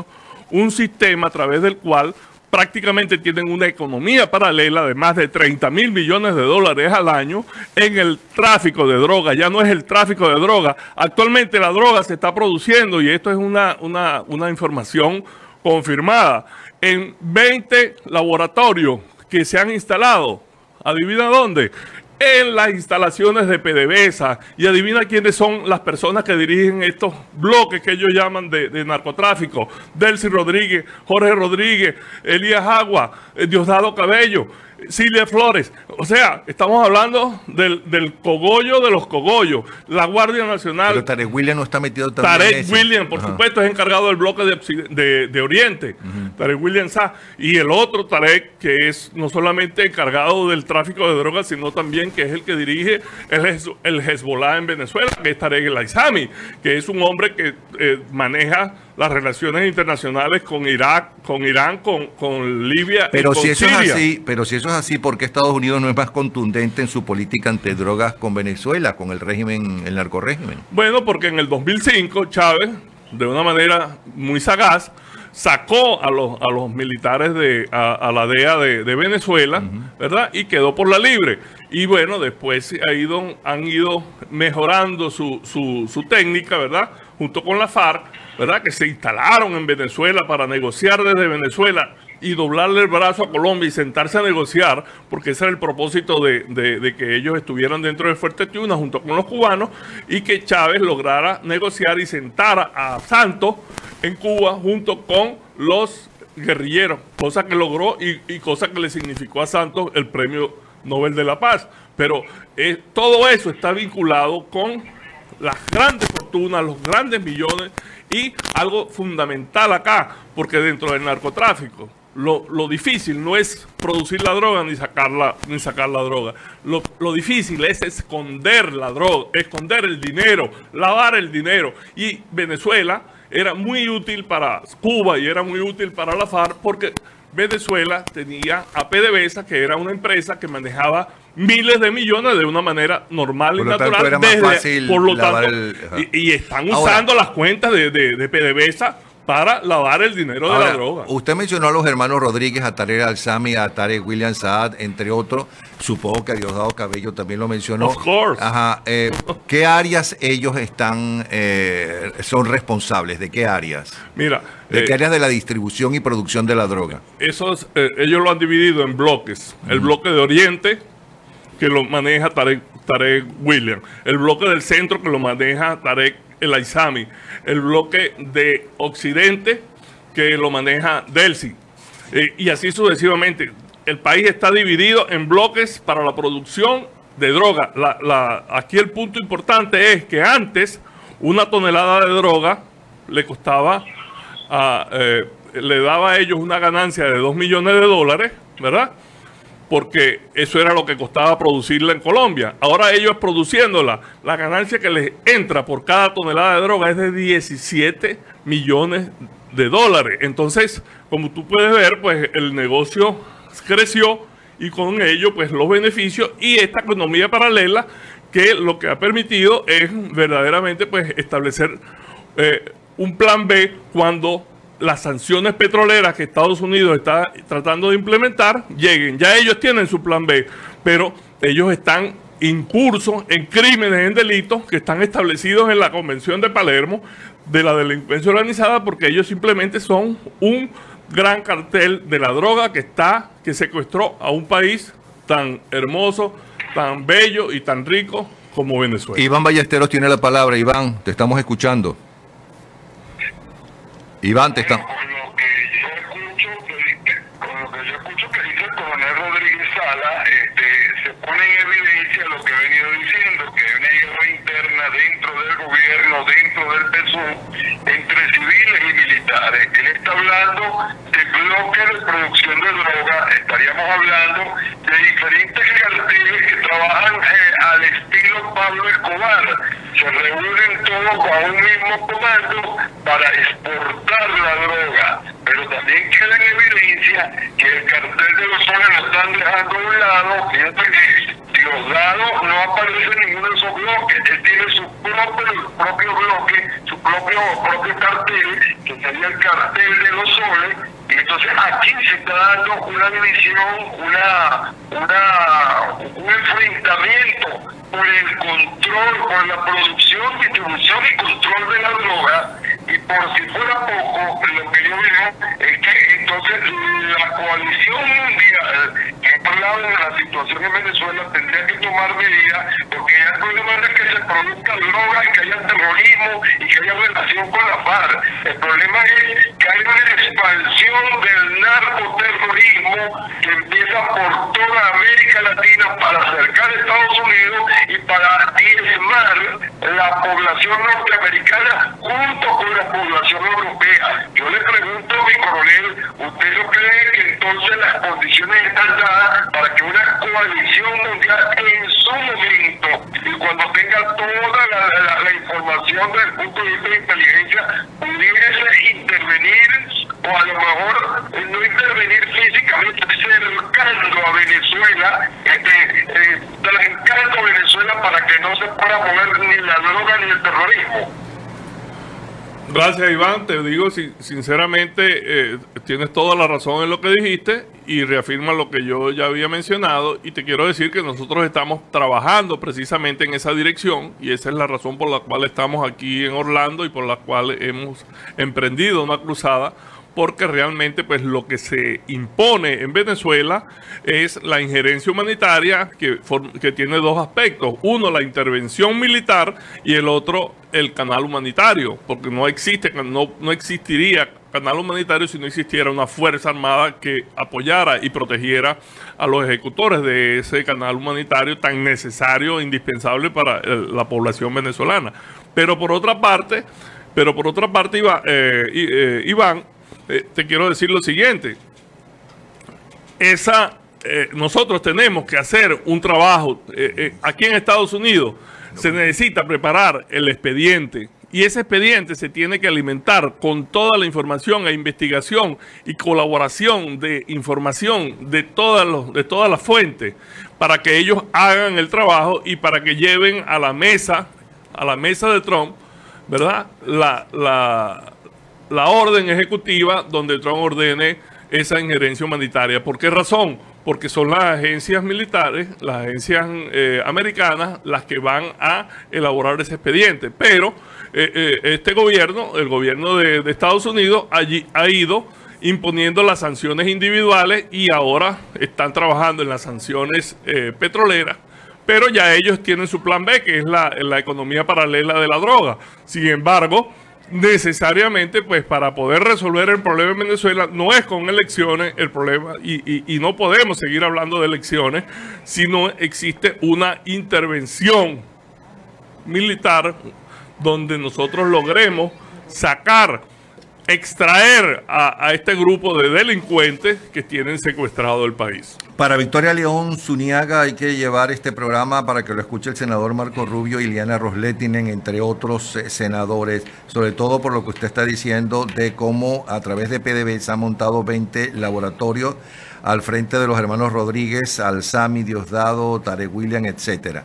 un sistema a través del cual prácticamente tienen una economía paralela de más de treinta mil millones de dólares al año en el tráfico de droga. Ya no es el tráfico de droga. Actualmente la droga se está produciendo, y esto es una, una, una información confirmada, en veinte laboratorios que se han instalado. ¿Adivina dónde? En las instalaciones de PDVSA. Y adivina quiénes son las personas que dirigen estos bloques que ellos llaman de, de narcotráfico. Delcy Rodríguez, Jorge Rodríguez, Elías Agua, Diosdado Cabello, Cilia Flores. O sea, estamos hablando del, del cogollo de los cogollos. La Guardia Nacional. Pero Tarek William no está metido también. Tarek William, por Ajá. supuesto, es encargado del bloque de, de, de Oriente. Uh-huh. Tarek William Sá. Y el otro Tarek, que es no solamente encargado del tráfico de drogas, sino también que es el que dirige el, el Hezbollah en Venezuela, que es Tarek El Aizami, que es un hombre que eh, maneja las relaciones internacionales con Irak, con Irán, con, con Libia pero y con si eso Siria. Es así, pero si eso es así, ¿por qué Estados Unidos no es más contundente en su política antidrogas con Venezuela, con el régimen, el narcorrégimen? Bueno, porque en el dos mil cinco Chávez, de una manera muy sagaz, sacó a los, a los militares de a, a la D E A de, de Venezuela, uh-huh. ¿verdad? Y quedó por la libre. Y bueno, después ha ido, han ido mejorando su, su, su técnica, ¿verdad? Junto con la FARC, ¿verdad? Que se instalaron en Venezuela para negociar desde Venezuela y doblarle el brazo a Colombia y sentarse a negociar, porque ese era el propósito de, de, de que ellos estuvieran dentro de Fuerte Tiuna junto con los cubanos, y que Chávez lograra negociar y sentar a Santos en Cuba junto con los guerrilleros, cosa que logró y, y cosa que le significó a Santos el premio Nobel de la Paz. Pero eh, todo eso está vinculado con las grandes fortunas, los grandes millones, y algo fundamental acá, porque dentro del narcotráfico lo, lo difícil no es producir la droga ni sacarla, ni sacar la droga. Lo, lo difícil es esconder la droga, esconder el dinero, lavar el dinero. Y Venezuela era muy útil para Cuba y era muy útil para la FARC, porque Venezuela tenía a PDVSA, que era una empresa que manejaba miles de millones de una manera normal y natural. Era más desde, fácil por lo tanto, el, y, y están usando Ahora, las cuentas de, de, de PDVSA para lavar el dinero Ahora, de la droga. Usted mencionó a los hermanos Rodríguez, a Tarek El Aizami, a Tarek William Saad, entre otros. Supongo que a Diosdado Cabello también lo mencionó. Of course. Ajá. Eh, ¿Qué áreas ellos están eh, son responsables? ¿De qué áreas? Mira, ¿De eh, qué áreas de la distribución y producción de la droga? Esos, eh, ellos lo han dividido en bloques. El mm. bloque de Oriente, que lo maneja Tarek, Tarek William. El bloque del centro, que lo maneja Tarek El Aizami. El bloque de Occidente, que lo maneja Delcy. Eh, y así sucesivamente. El país está dividido en bloques para la producción de droga. La, la, aquí el punto importante es que antes una tonelada de droga le costaba, a, eh, le daba a ellos una ganancia de dos millones de dólares, ¿verdad? Porque eso era lo que costaba producirla en Colombia. Ahora ellos produciéndola, la ganancia que les entra por cada tonelada de droga es de diecisiete millones de dólares. Entonces, como tú puedes ver, pues el negocio creció, y con ello pues los beneficios y esta economía paralela, que lo que ha permitido es verdaderamente pues establecer eh, un plan B cuando las sanciones petroleras que Estados Unidos está tratando de implementar lleguen. Ya ellos tienen su plan B, pero ellos están incursos en crímenes, en delitos que están establecidos en la Convención de Palermo de la delincuencia organizada, porque ellos simplemente son un gran cartel de la droga que está, que secuestró a un país tan hermoso, tan bello y tan rico como Venezuela. Iván Ballesteros tiene la palabra. Iván, te estamos escuchando. Iván, te estamos... Con lo que yo escucho, con lo que yo escucho que dice el coronel Rodríguez Sala, este, se pone en evidencia lo que he venido diciendo, que hay una guerra interna dentro del gobierno, dentro del P S U V, entre civiles y militares. Él está hablando de bloques de producción de droga, estaríamos hablando de diferentes carteles que trabajan eh, al estilo Pablo Escobar. Se reúnen todos bajo un mismo comando para exportar la droga, pero también queda en evidencia que el cartel de los soles lo están dejando a un lado. Fíjate que Diosdado no aparece en ninguno de esos bloques. Él tiene su propio, propio bloque, su propio, propio cartel, que sería el cartel de los soles. Y entonces aquí se está dando una división, una, una, un enfrentamiento por el control, por la producción, distribución y control de la droga. Y por si fuera poco, lo que yo veo es que entonces la coalición mundial, que ha hablado de la situación en Venezuela, tendría que tomar medidas, porque ya el problema no es que se produzca droga y que haya terrorismo y que haya relación con la FARC. El problema es que hay una expansión del narcoterrorismo que empieza por toda América Latina para acercar a Estados Unidos y para diezmar la población norteamericana junto con la población europea. Yo le pregunto a mi coronel, ¿usted no cree que entonces las condiciones están dadas para que una coalición mundial en su momento, y cuando tenga toda la, la, la información desde el punto de vista de inteligencia, pudiese intervenir, o a lo mejor eh, no intervenir físicamente, cercando a Venezuela, este, eh, trancando a Venezuela para que no se pueda mover ni la droga ni el terrorismo? Gracias, Iván. Te digo si, sinceramente, eh, tienes toda la razón en lo que dijiste y reafirma lo que yo ya había mencionado, y te quiero decir que nosotros estamos trabajando precisamente en esa dirección, y esa es la razón por la cual estamos aquí en Orlando y por la cual hemos emprendido una cruzada, porque realmente pues lo que se impone en Venezuela es la injerencia humanitaria que, que tiene dos aspectos. Uno, la intervención militar, y el otro, el canal humanitario, porque no existe, no, no existiría canal humanitario si no existiera una fuerza armada que apoyara y protegiera a los ejecutores de ese canal humanitario tan necesario e indispensable para el, la población venezolana. Pero por otra parte, pero por otra parte, Iván, eh, eh, Iván Eh, te quiero decir lo siguiente. Esa, eh, nosotros tenemos que hacer un trabajo. Eh, eh, aquí en Estados Unidos se necesita preparar el expediente, y ese expediente se tiene que alimentar con toda la información e investigación y colaboración de información de todas los, de todas las fuentes, para que ellos hagan el trabajo y para que lleven a la mesa, a la mesa de Trump, ¿verdad? La, la la orden ejecutiva donde Trump ordene esa injerencia humanitaria. ¿Por qué razón? Porque son las agencias militares, las agencias eh, americanas, las que van a elaborar ese expediente. Pero eh, eh, este gobierno, el gobierno de, de Estados Unidos, allí ha ido imponiendo las sanciones individuales, y ahora están trabajando en las sanciones eh, petroleras. Pero ya ellos tienen su plan B, que es la, la economía paralela de la droga. Sin embargo, necesariamente, pues para poder resolver el problema en Venezuela, no es con elecciones el problema, y, y, y no podemos seguir hablando de elecciones si no existe una intervención militar donde nosotros logremos sacar, extraer a, a este grupo de delincuentes que tienen secuestrado el país. Para Victoria León Zuniaga hay que llevar este programa para que lo escuche el senador Marco Rubio y Liliana Roslettinen, entre otros eh, senadores, sobre todo por lo que usted está diciendo de cómo a través de P D V S se han montado veinte laboratorios al frente de los hermanos Rodríguez, Alzami, Diosdado, Tarek William, etcétera.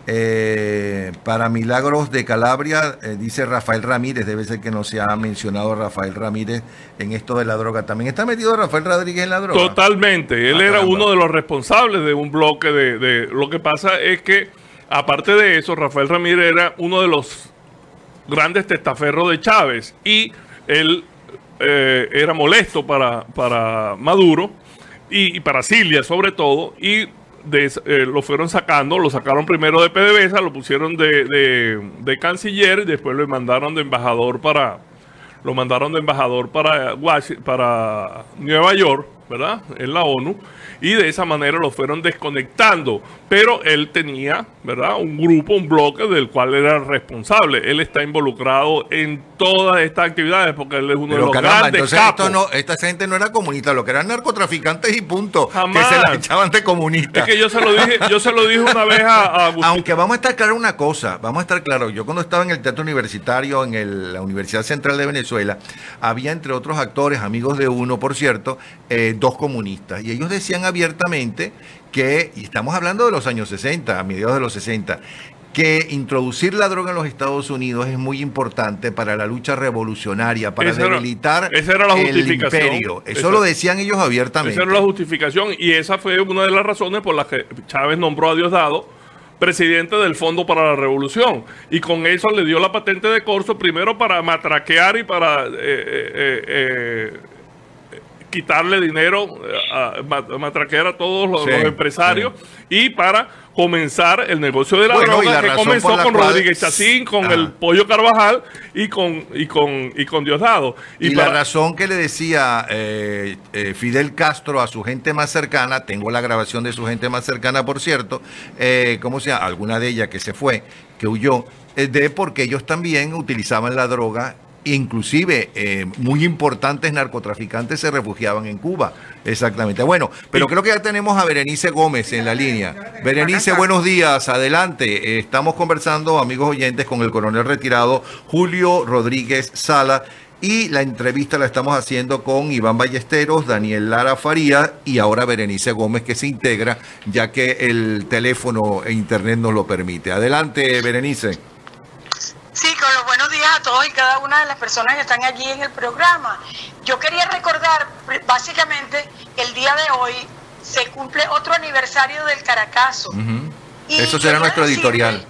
Eh, para Milagros de Calabria, eh, dice Rafael Ramírez, debe ser que no se ha mencionado a Rafael Ramírez en esto de la droga. ¿También está metido Rafael Rodríguez en la droga? Totalmente, él ah, era caramba. uno de los responsables de un bloque de, de... Lo que pasa es que, aparte de eso, Rafael Ramírez era uno de los grandes testaferros de Chávez, y él eh, era molesto para, para Maduro y, y para Cilia sobre todo, y De, eh, lo fueron sacando, lo sacaron primero de P D V S A, lo pusieron de, de, de canciller, y después lo mandaron de embajador para lo mandaron de embajador para Washington, para Nueva York, ¿verdad? En la ONU, y de esa manera lo fueron desconectando. Pero él tenía, ¿verdad?, un grupo, un bloque del cual era responsable. Él está involucrado en todas estas actividades porque él es uno Pero de los caramba, grandes entonces capos. Esto no, esta gente no era comunista, lo que eran narcotraficantes y punto. Jamás. Que se la echaban de comunistas. Es que yo se lo dije, yo se lo dije una vez a, a Agustín. Aunque vamos a estar claro una cosa, vamos a estar claro. Yo cuando estaba en el teatro universitario, en el, la Universidad Central de Venezuela, había entre otros actores, amigos de uno, por cierto, eh, dos comunistas. Y ellos decían abiertamente que, y estamos hablando de los años sesenta, a mediados de los sesenta, que introducir la droga en los Estados Unidos es muy importante para la lucha revolucionaria, para esa era, debilitar esa era la el justificación. imperio. Eso esa, lo decían ellos abiertamente. Esa era la justificación, y esa fue una de las razones por las que Chávez nombró a Diosdado presidente del Fondo para la Revolución, y con eso le dio la patente de corso, primero para matraquear y para eh, eh, eh, quitarle dinero, a, a matraquear a todos los, sí, los empresarios, sí. y para comenzar el negocio de la bueno, droga, la que comenzó con cual... Rodríguez Chacín, con Ajá. el Pollo Carvajal y con, y con, y con Diosdado. Y, y para... la razón que le decía eh, eh, Fidel Castro a su gente más cercana, tengo la grabación de su gente más cercana, por cierto, eh, ¿cómo se llama? Alguna de ellas que se fue, que huyó, eh, de porque ellos también utilizaban la droga. Inclusive eh, muy importantes narcotraficantes se refugiaban en Cuba. Exactamente. Bueno, pero creo que ya tenemos a Berenice Gómez en la línea. Berenice, buenos días, adelante. Eh, estamos conversando, amigos oyentes, con el coronel retirado Julio Rodríguez Sala, y la entrevista la estamos haciendo con Iván Ballesteros, Daniel Lara Faría y ahora Berenice Gómez, que se integra ya que el teléfono e internet nos lo permite. Adelante, Berenice. Sí, con los buenos días a todos y cada una de las personas que están allí en el programa. Yo quería recordar básicamente que el día de hoy se cumple otro aniversario del Caracazo. Uh-huh. Eso será nuestro decirle... editorial.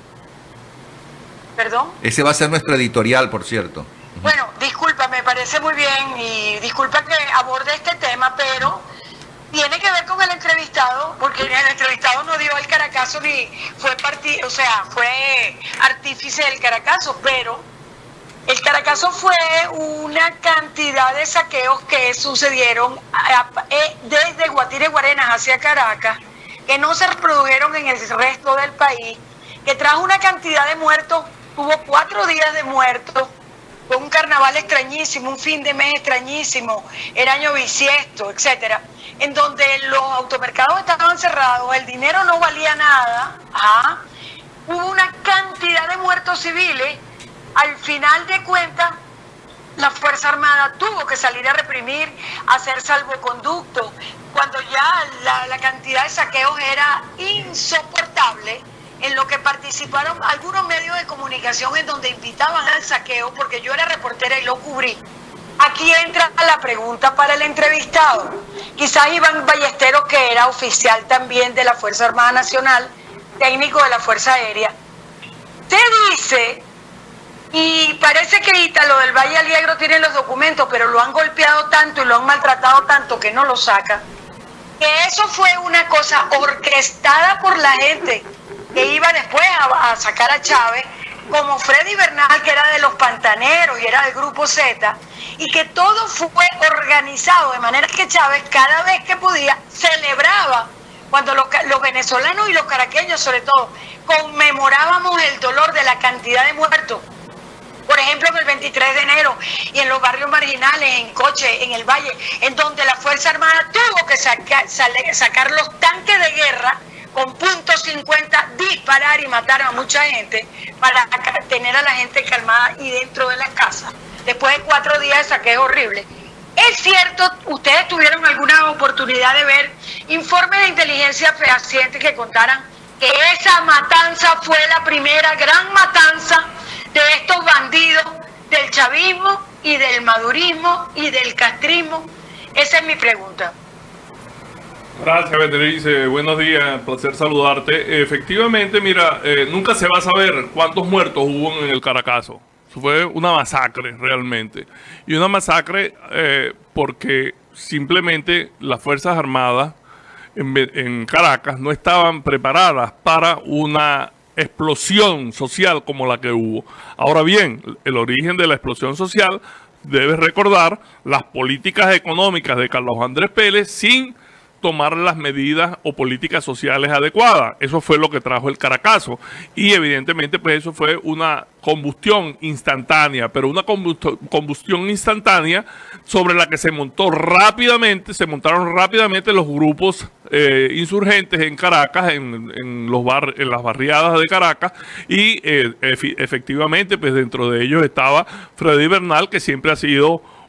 ¿Perdón? Ese va a ser nuestro editorial, por cierto. Uh-huh. Bueno, disculpa, me parece muy bien y disculpa que aborde este tema, pero tiene que ver con el entrevistado, porque el entrevistado no dio el Caracazo ni fue parti- o sea, fue artífice del Caracazo, pero el Caracazo fue una cantidad de saqueos que sucedieron a, a, desde Guatire Guarenas hacia Caracas, que no se reprodujeron en el resto del país, que trajo una cantidad de muertos, tuvo cuatro días de muertos, fue un carnaval extrañísimo, un fin de mes extrañísimo, era año bisiesto, etcétera, en donde los automercados estaban cerrados, el dinero no valía nada, ajá, hubo una cantidad de muertos civiles. Al final de cuentas, la Fuerza Armada tuvo que salir a reprimir, a hacer salvoconducto, cuando ya la, la cantidad de saqueos era insoportable, en lo que participaron algunos medios de comunicación en donde invitaban al saqueo, porque yo era reportera y lo cubrí. Aquí entra la pregunta para el entrevistado. Quizás Iván Ballesteros, que era oficial también de la Fuerza Armada Nacional, técnico de la Fuerza Aérea, te dice, y parece que Ítalo del Valle Aliegro tiene los documentos, pero lo han golpeado tanto y lo han maltratado tanto que no lo saca, que eso fue una cosa orquestada por la gente que iba después a, a sacar a Chávez, como Freddy Bernal, que era de los Pantaneros y era del Grupo Z, y que todo fue organizado de manera que Chávez cada vez que podía celebraba, cuando los, los venezolanos y los caraqueños sobre todo conmemorábamos el dolor de la cantidad de muertos. Por ejemplo, en el veintitrés de enero y en los barrios marginales, en Coche, en el Valle, en donde la Fuerza Armada tuvo que sacar, sacar los tanques de guerra con punto cincuenta, disparar y matar a mucha gente para tener a la gente calmada y dentro de las casas, después de cuatro días de saqueo horrible. Es cierto, ustedes tuvieron alguna oportunidad de ver informes de inteligencia fehacientes que contaran que esa matanza fue la primera gran matanza de estos bandidos del chavismo y del madurismo y del castrismo. Esa es mi pregunta. Gracias, Berenice. Buenos días, placer saludarte. Efectivamente, mira, eh, nunca se va a saber cuántos muertos hubo en el Caracazo. Fue una masacre realmente. Y una masacre eh, porque simplemente las Fuerzas Armadas en, en Caracas no estaban preparadas para una explosión social como la que hubo. Ahora bien, el origen de la explosión social, debes recordar las políticas económicas de Carlos Andrés Pérez sin tomar las medidas o políticas sociales adecuadas. Eso fue lo que trajo el Caracazo. Y evidentemente pues eso fue una combustión instantánea, pero una combustión instantánea sobre la que se montó rápidamente, se montaron rápidamente los grupos eh, insurgentes en Caracas, en, en, los bar, en las barriadas de Caracas, y eh, ef efectivamente pues dentro de ellos estaba Freddy Bernal, que siempre ha sido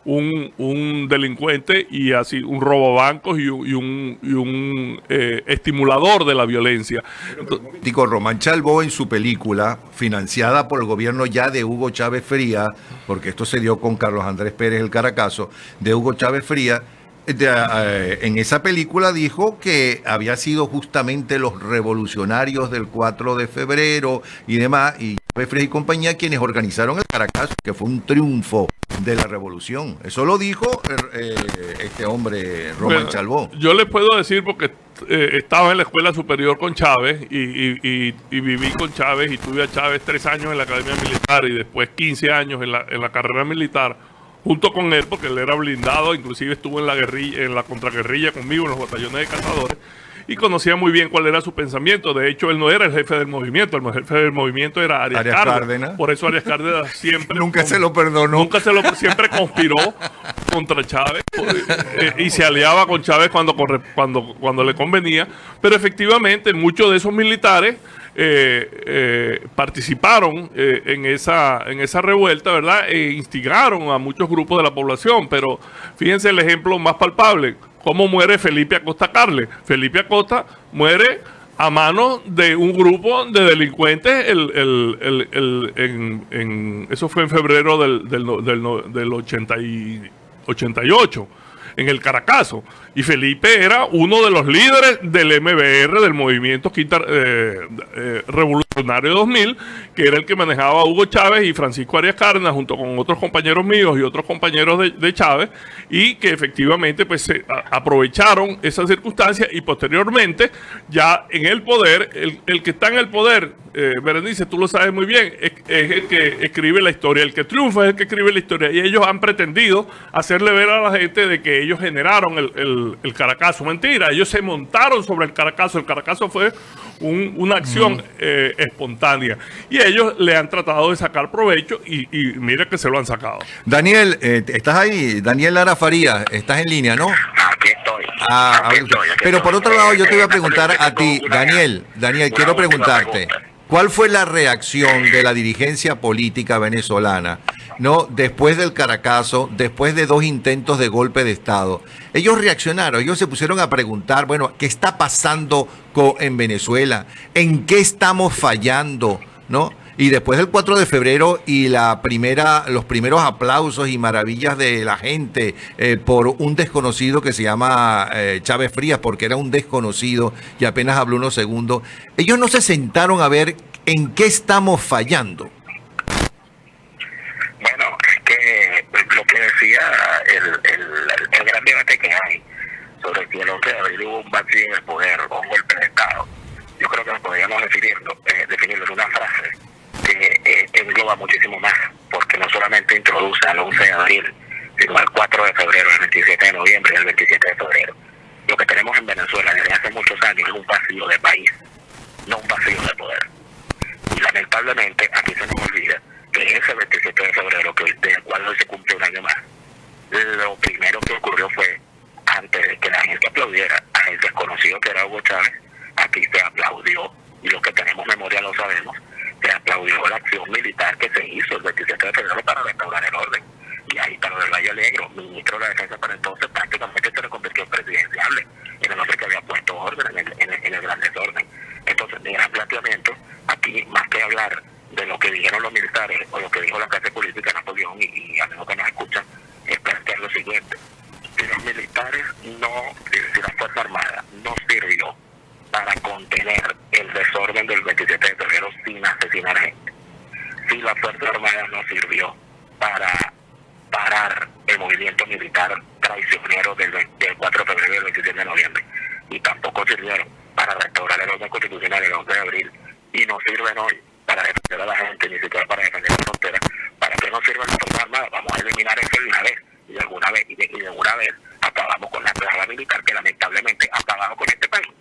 un, un delincuente y así un robabancos y un, y un, y un eh, estimulador de la violencia. Digo, Román Chalbaud en su película, financiada por el gobierno ya de Hugo Chávez Frías, porque esto se dio con Carlos Andrés Pérez el Caracazo, de Hugo Chávez Frías, de, eh, en esa película dijo que había sido justamente los revolucionarios del cuatro de febrero y demás, y Chávez Frías y compañía quienes organizaron el Caracazo, que fue un triunfo de la revolución. Eso lo dijo eh, este hombre, Román bueno, Chalbaud. Yo le puedo decir porque eh, estaba en la escuela superior con Chávez y, y, y, y viví con Chávez y tuve a Chávez tres años en la academia militar y después quince años en la, en la carrera militar junto con él, porque él era blindado, inclusive estuvo en la guerrilla, en la contraguerrilla conmigo en los batallones de cazadores, y conocía muy bien cuál era su pensamiento. De hecho, él no era el jefe del movimiento, el jefe del movimiento era Arias, Arias Cárdenas. Cárdenas. Por eso Arias Cárdenas siempre... nunca con, se lo perdonó. Nunca se lo... Siempre conspiró contra Chávez eh, y se aliaba con Chávez cuando, cuando, cuando le convenía. Pero efectivamente, muchos de esos militares eh, eh, participaron eh, en, esa, en esa revuelta, ¿verdad? E instigaron a muchos grupos de la población. Pero fíjense el ejemplo más palpable. ¿Cómo muere Felipe Acosta Carles? Felipe Acosta muere a manos de un grupo de delincuentes, el, el, el, el, en, en, eso fue en febrero del, del, del, del ochenta y ocho, en el Caracazo. Y Felipe era uno de los líderes del M B R, del movimiento Quinta, eh, eh, Revolucionario dos mil, que era el que manejaba Hugo Chávez y Francisco Arias Cárdenas, junto con otros compañeros míos y otros compañeros de, de Chávez, y que efectivamente pues se a, aprovecharon esa circunstancia y posteriormente, ya en el poder, el, el que está en el poder, eh, Berenice, tú lo sabes muy bien, es, es el que escribe la historia, el que triunfa es el que escribe la historia, y ellos han pretendido hacerle ver a la gente de que ellos generaron el, el el Caracazo. Mentira, ellos se montaron sobre el Caracazo. El Caracazo fue un, una acción uh-huh. eh, espontánea. Y ellos le han tratado de sacar provecho y, y mira que se lo han sacado. Daniel, eh, ¿estás ahí? Daniel Lara Farías, estás en línea, ¿no? Aquí estoy. Ah, aquí estoy aquí pero estoy. Por otro lado, yo te voy a preguntar a ti, Daniel, Daniel, quiero preguntarte, ¿cuál fue la reacción de la dirigencia política venezolana, no, después del Caracazo, después de dos intentos de golpe de Estado? Ellos reaccionaron, ellos se pusieron a preguntar, bueno, ¿qué está pasando con, en Venezuela? ¿En qué estamos fallando? ¿No? Y después del cuatro de febrero y la primera, los primeros aplausos y maravillas de la gente eh, por un desconocido que se llama eh, Chávez Frías, porque era un desconocido y apenas habló unos segundos, ellos no se sentaron a ver en qué estamos fallando. Bueno, es que lo que decía el, el, el gran debate que hay sobre si el once de abril hubo un vacío en el poder o un golpe de Estado, yo creo que podríamos definirlo, eh, definirlo en una frase que eh, engloba muchísimo más, porque no solamente introduce al once de abril, sino al cuatro de febrero, el veintisiete de noviembre y el veintisiete de febrero. Lo que tenemos en Venezuela desde hace muchos años es un vacío de país, no un vacío de poder. Y lamentablemente aquí se nos olvida que ese veintisiete de febrero, que del cual hoy se cumple un año más, lo primero que ocurrió fue, antes de que la gente aplaudiera a el desconocido que era Hugo Chávez, aquí se aplaudió, y los que tenemos memoria lo sabemos, se aplaudió la acción militar que se hizo el veintisiete de febrero para restaurar el orden. Y ahí Carlos del Valle Alegro, ministro de la Defensa para entonces, prácticamente se le convirtió en presidenciable, en el hombre que había puesto orden en el, en el, en el gran desorden. Entonces, mi gran planteamiento, aquí, más que hablar de lo que dijeron los militares o lo que dijo la clase política de Napoleón y, y a menos que nos escuchan, es plantear lo siguiente: si los militares no, si la Fuerza Armada no sirvió para contener el desorden del veintisiete de febrero sin asesinar gente, si la Fuerza Armada no sirvió para parar el movimiento militar traicionero del, del cuatro de febrero y del veintisiete de noviembre, y tampoco sirvieron para restaurar el orden constitucional el once de abril, y no sirven hoy para defender a la gente, ni siquiera para defender la frontera, ¿para qué no sirven las Fuerzas Armadas? Vamos a eliminar eso de una vez, y de alguna vez, y de, y de una vez acabamos con la plaga militar que lamentablemente ha acabado con este país.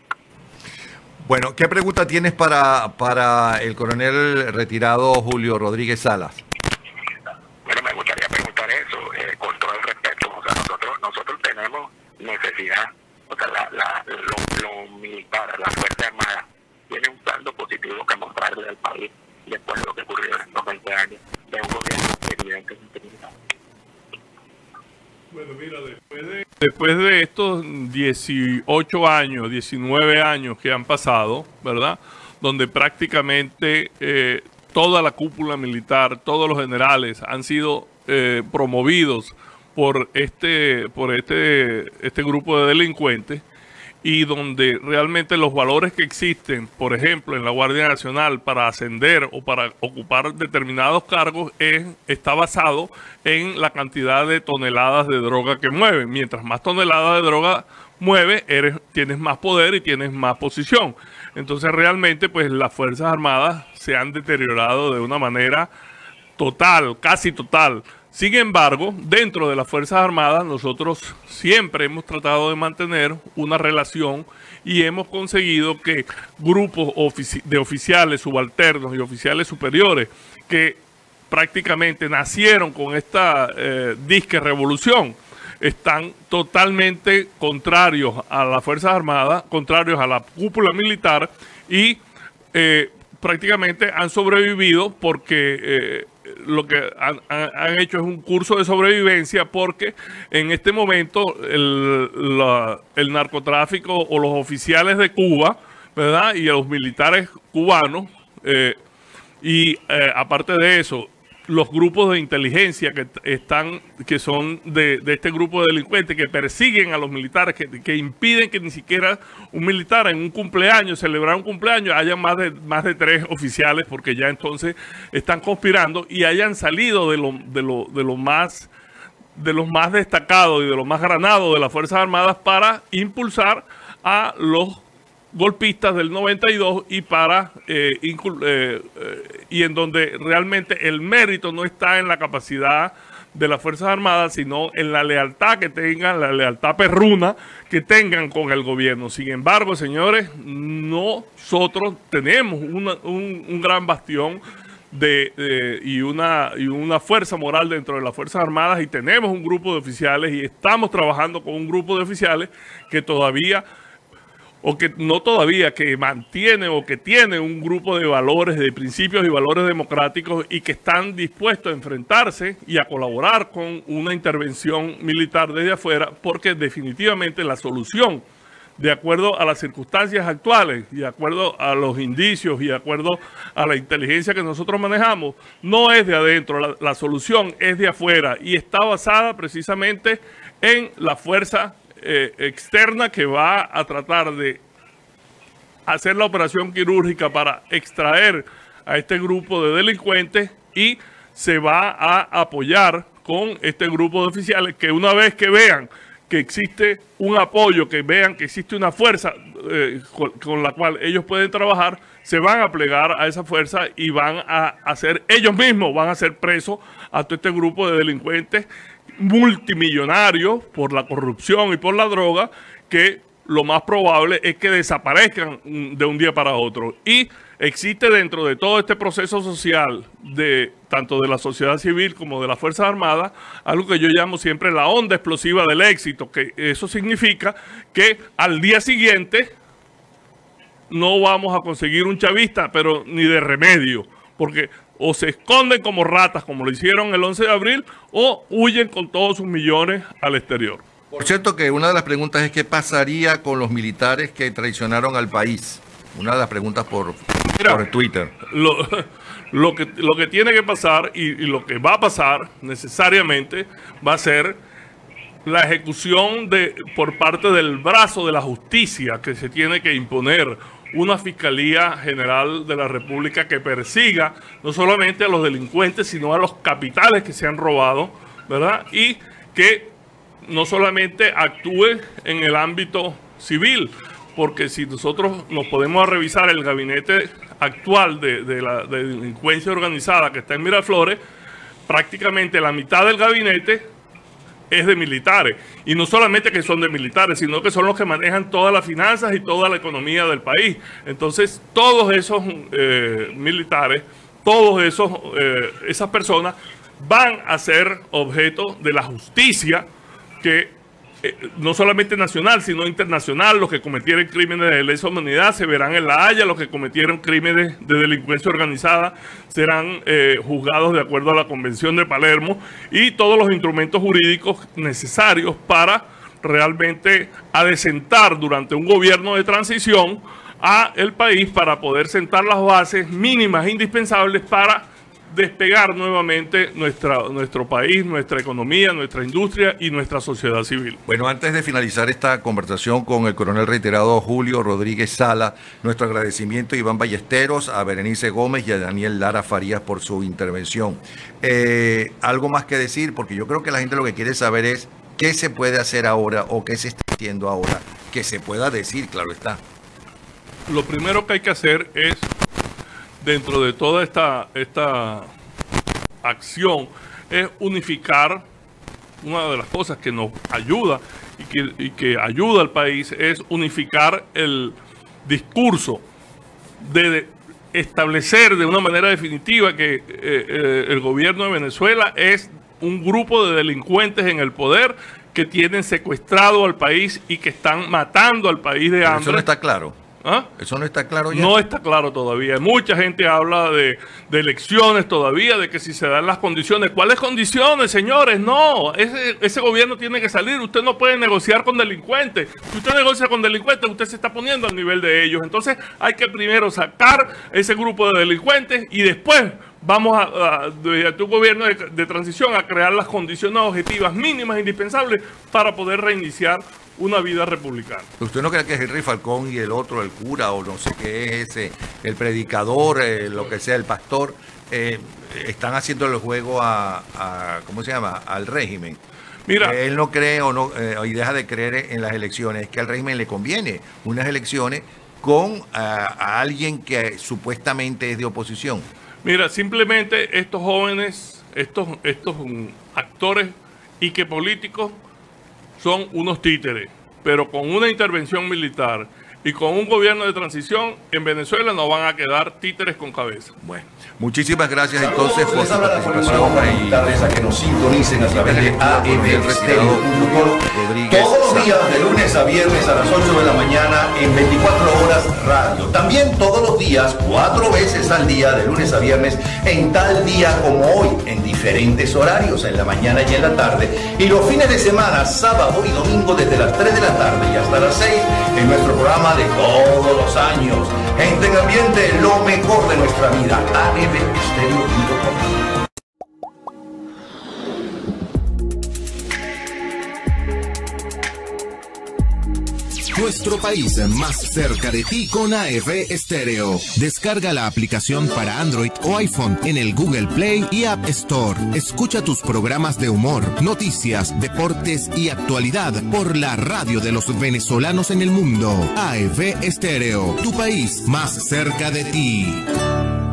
Bueno, ¿qué pregunta tienes para, para el coronel retirado Julio Rodríguez Salas? Bueno, me gustaría preguntar eso, eh, con todo el respeto. O sea, nosotros nosotros tenemos necesidad, o sea, la, la, lo, lo militar, la Fuerza Armada, tiene un saldo positivo que mostrarle al país después de lo que ocurrió en los veinte años de un gobierno evidentemente militar. después de estos dieciocho años, diecinueve años que han pasado, ¿verdad? Donde prácticamente eh, toda la cúpula militar, todos los generales han sido eh, promovidos por este, por este, este grupo de delincuentes, y donde realmente los valores que existen, por ejemplo, en la Guardia Nacional para ascender o para ocupar determinados cargos, es, está basado en la cantidad de toneladas de droga que mueven. Mientras más toneladas de droga mueves, eres, tienes más poder y tienes más posición. Entonces realmente pues las Fuerzas Armadas se han deteriorado de una manera total, casi total. Sin embargo, dentro de las Fuerzas Armadas nosotros siempre hemos tratado de mantener una relación y hemos conseguido que grupos ofici- de oficiales subalternos y oficiales superiores que prácticamente nacieron con esta eh, disque revolución están totalmente contrarios a las Fuerzas Armadas, contrarios a la cúpula militar y eh, prácticamente han sobrevivido porque... Eh, lo que han, han hecho es un curso de sobrevivencia, porque en este momento el, la, el narcotráfico o los oficiales de Cuba, ¿verdad? Y los militares cubanos, eh, y eh, aparte de eso, los grupos de inteligencia que están, que son de, de este grupo de delincuentes que persiguen a los militares, que, que impiden que ni siquiera un militar en un cumpleaños, celebrar un cumpleaños, haya más de, más de tres oficiales, porque ya entonces están conspirando y hayan salido de lo, de lo, de lo más, de los más destacados y de los más granados de las Fuerzas Armadas para impulsar a los golpistas del noventa y dos y para eh, eh, eh, y en donde realmente el mérito no está en la capacidad de las Fuerzas Armadas, sino en la lealtad que tengan, la lealtad perruna que tengan con el gobierno. Sin embargo, señores, nosotros tenemos una, un, un gran bastión de, de, y, una, y una fuerza moral dentro de las Fuerzas Armadas, y tenemos un grupo de oficiales y estamos trabajando con un grupo de oficiales que todavía o que no todavía, que mantiene o que tiene un grupo de valores, de principios y valores democráticos, y que están dispuestos a enfrentarse y a colaborar con una intervención militar desde afuera, porque definitivamente la solución, de acuerdo a las circunstancias actuales, y de acuerdo a los indicios, y de acuerdo a la inteligencia que nosotros manejamos, no es de adentro, la, la solución es de afuera, y está basada precisamente en la fuerza Eh, externa que va a tratar de hacer la operación quirúrgica para extraer a este grupo de delincuentes, y se va a apoyar con este grupo de oficiales que, una vez que vean que existe un apoyo, que vean que existe una fuerza eh, con, con la cual ellos pueden trabajar, se van a plegar a esa fuerza y van a hacer, ellos mismos van a hacer presos a todo este grupo de delincuentes multimillonarios por la corrupción y por la droga, que lo más probable es que desaparezcan de un día para otro. Y existe dentro de todo este proceso social, de tanto de la sociedad civil como de las Fuerzas Armadas, algo que yo llamo siempre la onda explosiva del éxito, que eso significa que al día siguiente no vamos a conseguir un chavista, pero ni de remedio, porque o se esconden como ratas, como lo hicieron el once de abril, o huyen con todos sus millones al exterior. Por cierto, que una de las preguntas es qué pasaría con los militares que traicionaron al país. Una de las preguntas por, Mira, por Twitter. Lo, lo, que, lo que tiene que pasar y, y lo que va a pasar necesariamente va a ser la ejecución de, por parte del brazo de la justicia, que se tiene que imponer una Fiscalía General de la República que persiga no solamente a los delincuentes, sino a los capitales que se han robado, ¿verdad? Y que no solamente actúe en el ámbito civil, porque si nosotros nos podemos revisar el gabinete actual de, de la de delincuencia organizada que está en Miraflores, prácticamente la mitad del gabinete es de militares, y no solamente que son de militares, sino que son los que manejan todas las finanzas y toda la economía del país. Entonces, todos esos eh, militares, todos esos eh, esas personas van a ser objeto de la justicia, que eh, no solamente nacional, sino internacional. Los que cometieron crímenes de lesa humanidad se verán en La Haya, los que cometieron crímenes de delincuencia organizada serán eh, juzgados de acuerdo a la Convención de Palermo, y todos los instrumentos jurídicos necesarios para realmente adecentar durante un gobierno de transición a el país para poder sentar las bases mínimas indispensables para despegar nuevamente nuestra, nuestro país, nuestra economía, nuestra industria y nuestra sociedad civil. Bueno, antes de finalizar esta conversación con el coronel reiterado Julio Rodríguez Sala, nuestro agradecimiento a Iván Ballesteros, a Berenice Gómez y a Daniel Lara Farías por su intervención. Eh, algo más que decir, porque yo creo que la gente lo que quiere saber es qué se puede hacer ahora o qué se está haciendo ahora, que se pueda decir, claro está. Lo primero que hay que hacer es, dentro de toda esta, esta acción, es unificar. Una de las cosas que nos ayuda y que, y que ayuda al país es unificar el discurso de establecer de una manera definitiva que eh, eh, el gobierno de Venezuela es un grupo de delincuentes en el poder que tienen secuestrado al país y que están matando al país de hambre. Eso no está claro. ¿Ah? Eso no está claro ya. No está claro todavía. Mucha gente habla de, de elecciones todavía, de que si se dan las condiciones. ¿Cuáles condiciones, señores? No, ese, ese gobierno tiene que salir. Usted no puede negociar con delincuentes. Si usted negocia con delincuentes, usted se está poniendo al nivel de ellos. Entonces hay que primero sacar ese grupo de delincuentes y después vamos a, a, de un gobierno de, de transición, a crear las condiciones objetivas mínimas indispensables para poder reiniciar una vida republicana. ¿Usted no cree que Henry Falcón y el otro, el cura o no sé qué es ese, el predicador, eh, lo que sea, el pastor, eh, están haciendo el juego a, a, ¿cómo se llama?, al régimen? Mira, eh, él no cree o no eh, y deja de creer en las elecciones. Es que al régimen le conviene unas elecciones con a, a alguien que supuestamente es de oposición. Mira, simplemente estos jóvenes, estos, estos um, actores y que políticos son unos títeres, pero con una intervención militar y con un gobierno de transición en Venezuela no van a quedar títeres con cabeza. Bueno, muchísimas gracias entonces por su participación y a que nos sintonicen a través de A M Estéreo. Todos los días, de lunes a viernes a las ocho de la mañana en veinticuatro horas radio. También todos los días, cuatro veces al día, de lunes a viernes, en tal día como hoy, en diferentes horarios, en la mañana y en la tarde. Y los fines de semana, sábado y domingo, desde las tres de la tarde y hasta las seis, en nuestro programa de todos los años. Gente en ambiente, lo mejor de nuestra vida. A M Estéreo punto com. Nuestro país más cerca de ti con A F Estéreo. Descarga la aplicación para Android o iPhone en el Google Play y App Store. Escucha tus programas de humor, noticias, deportes y actualidad por la radio de los venezolanos en el mundo. A F Estéreo, tu país más cerca de ti.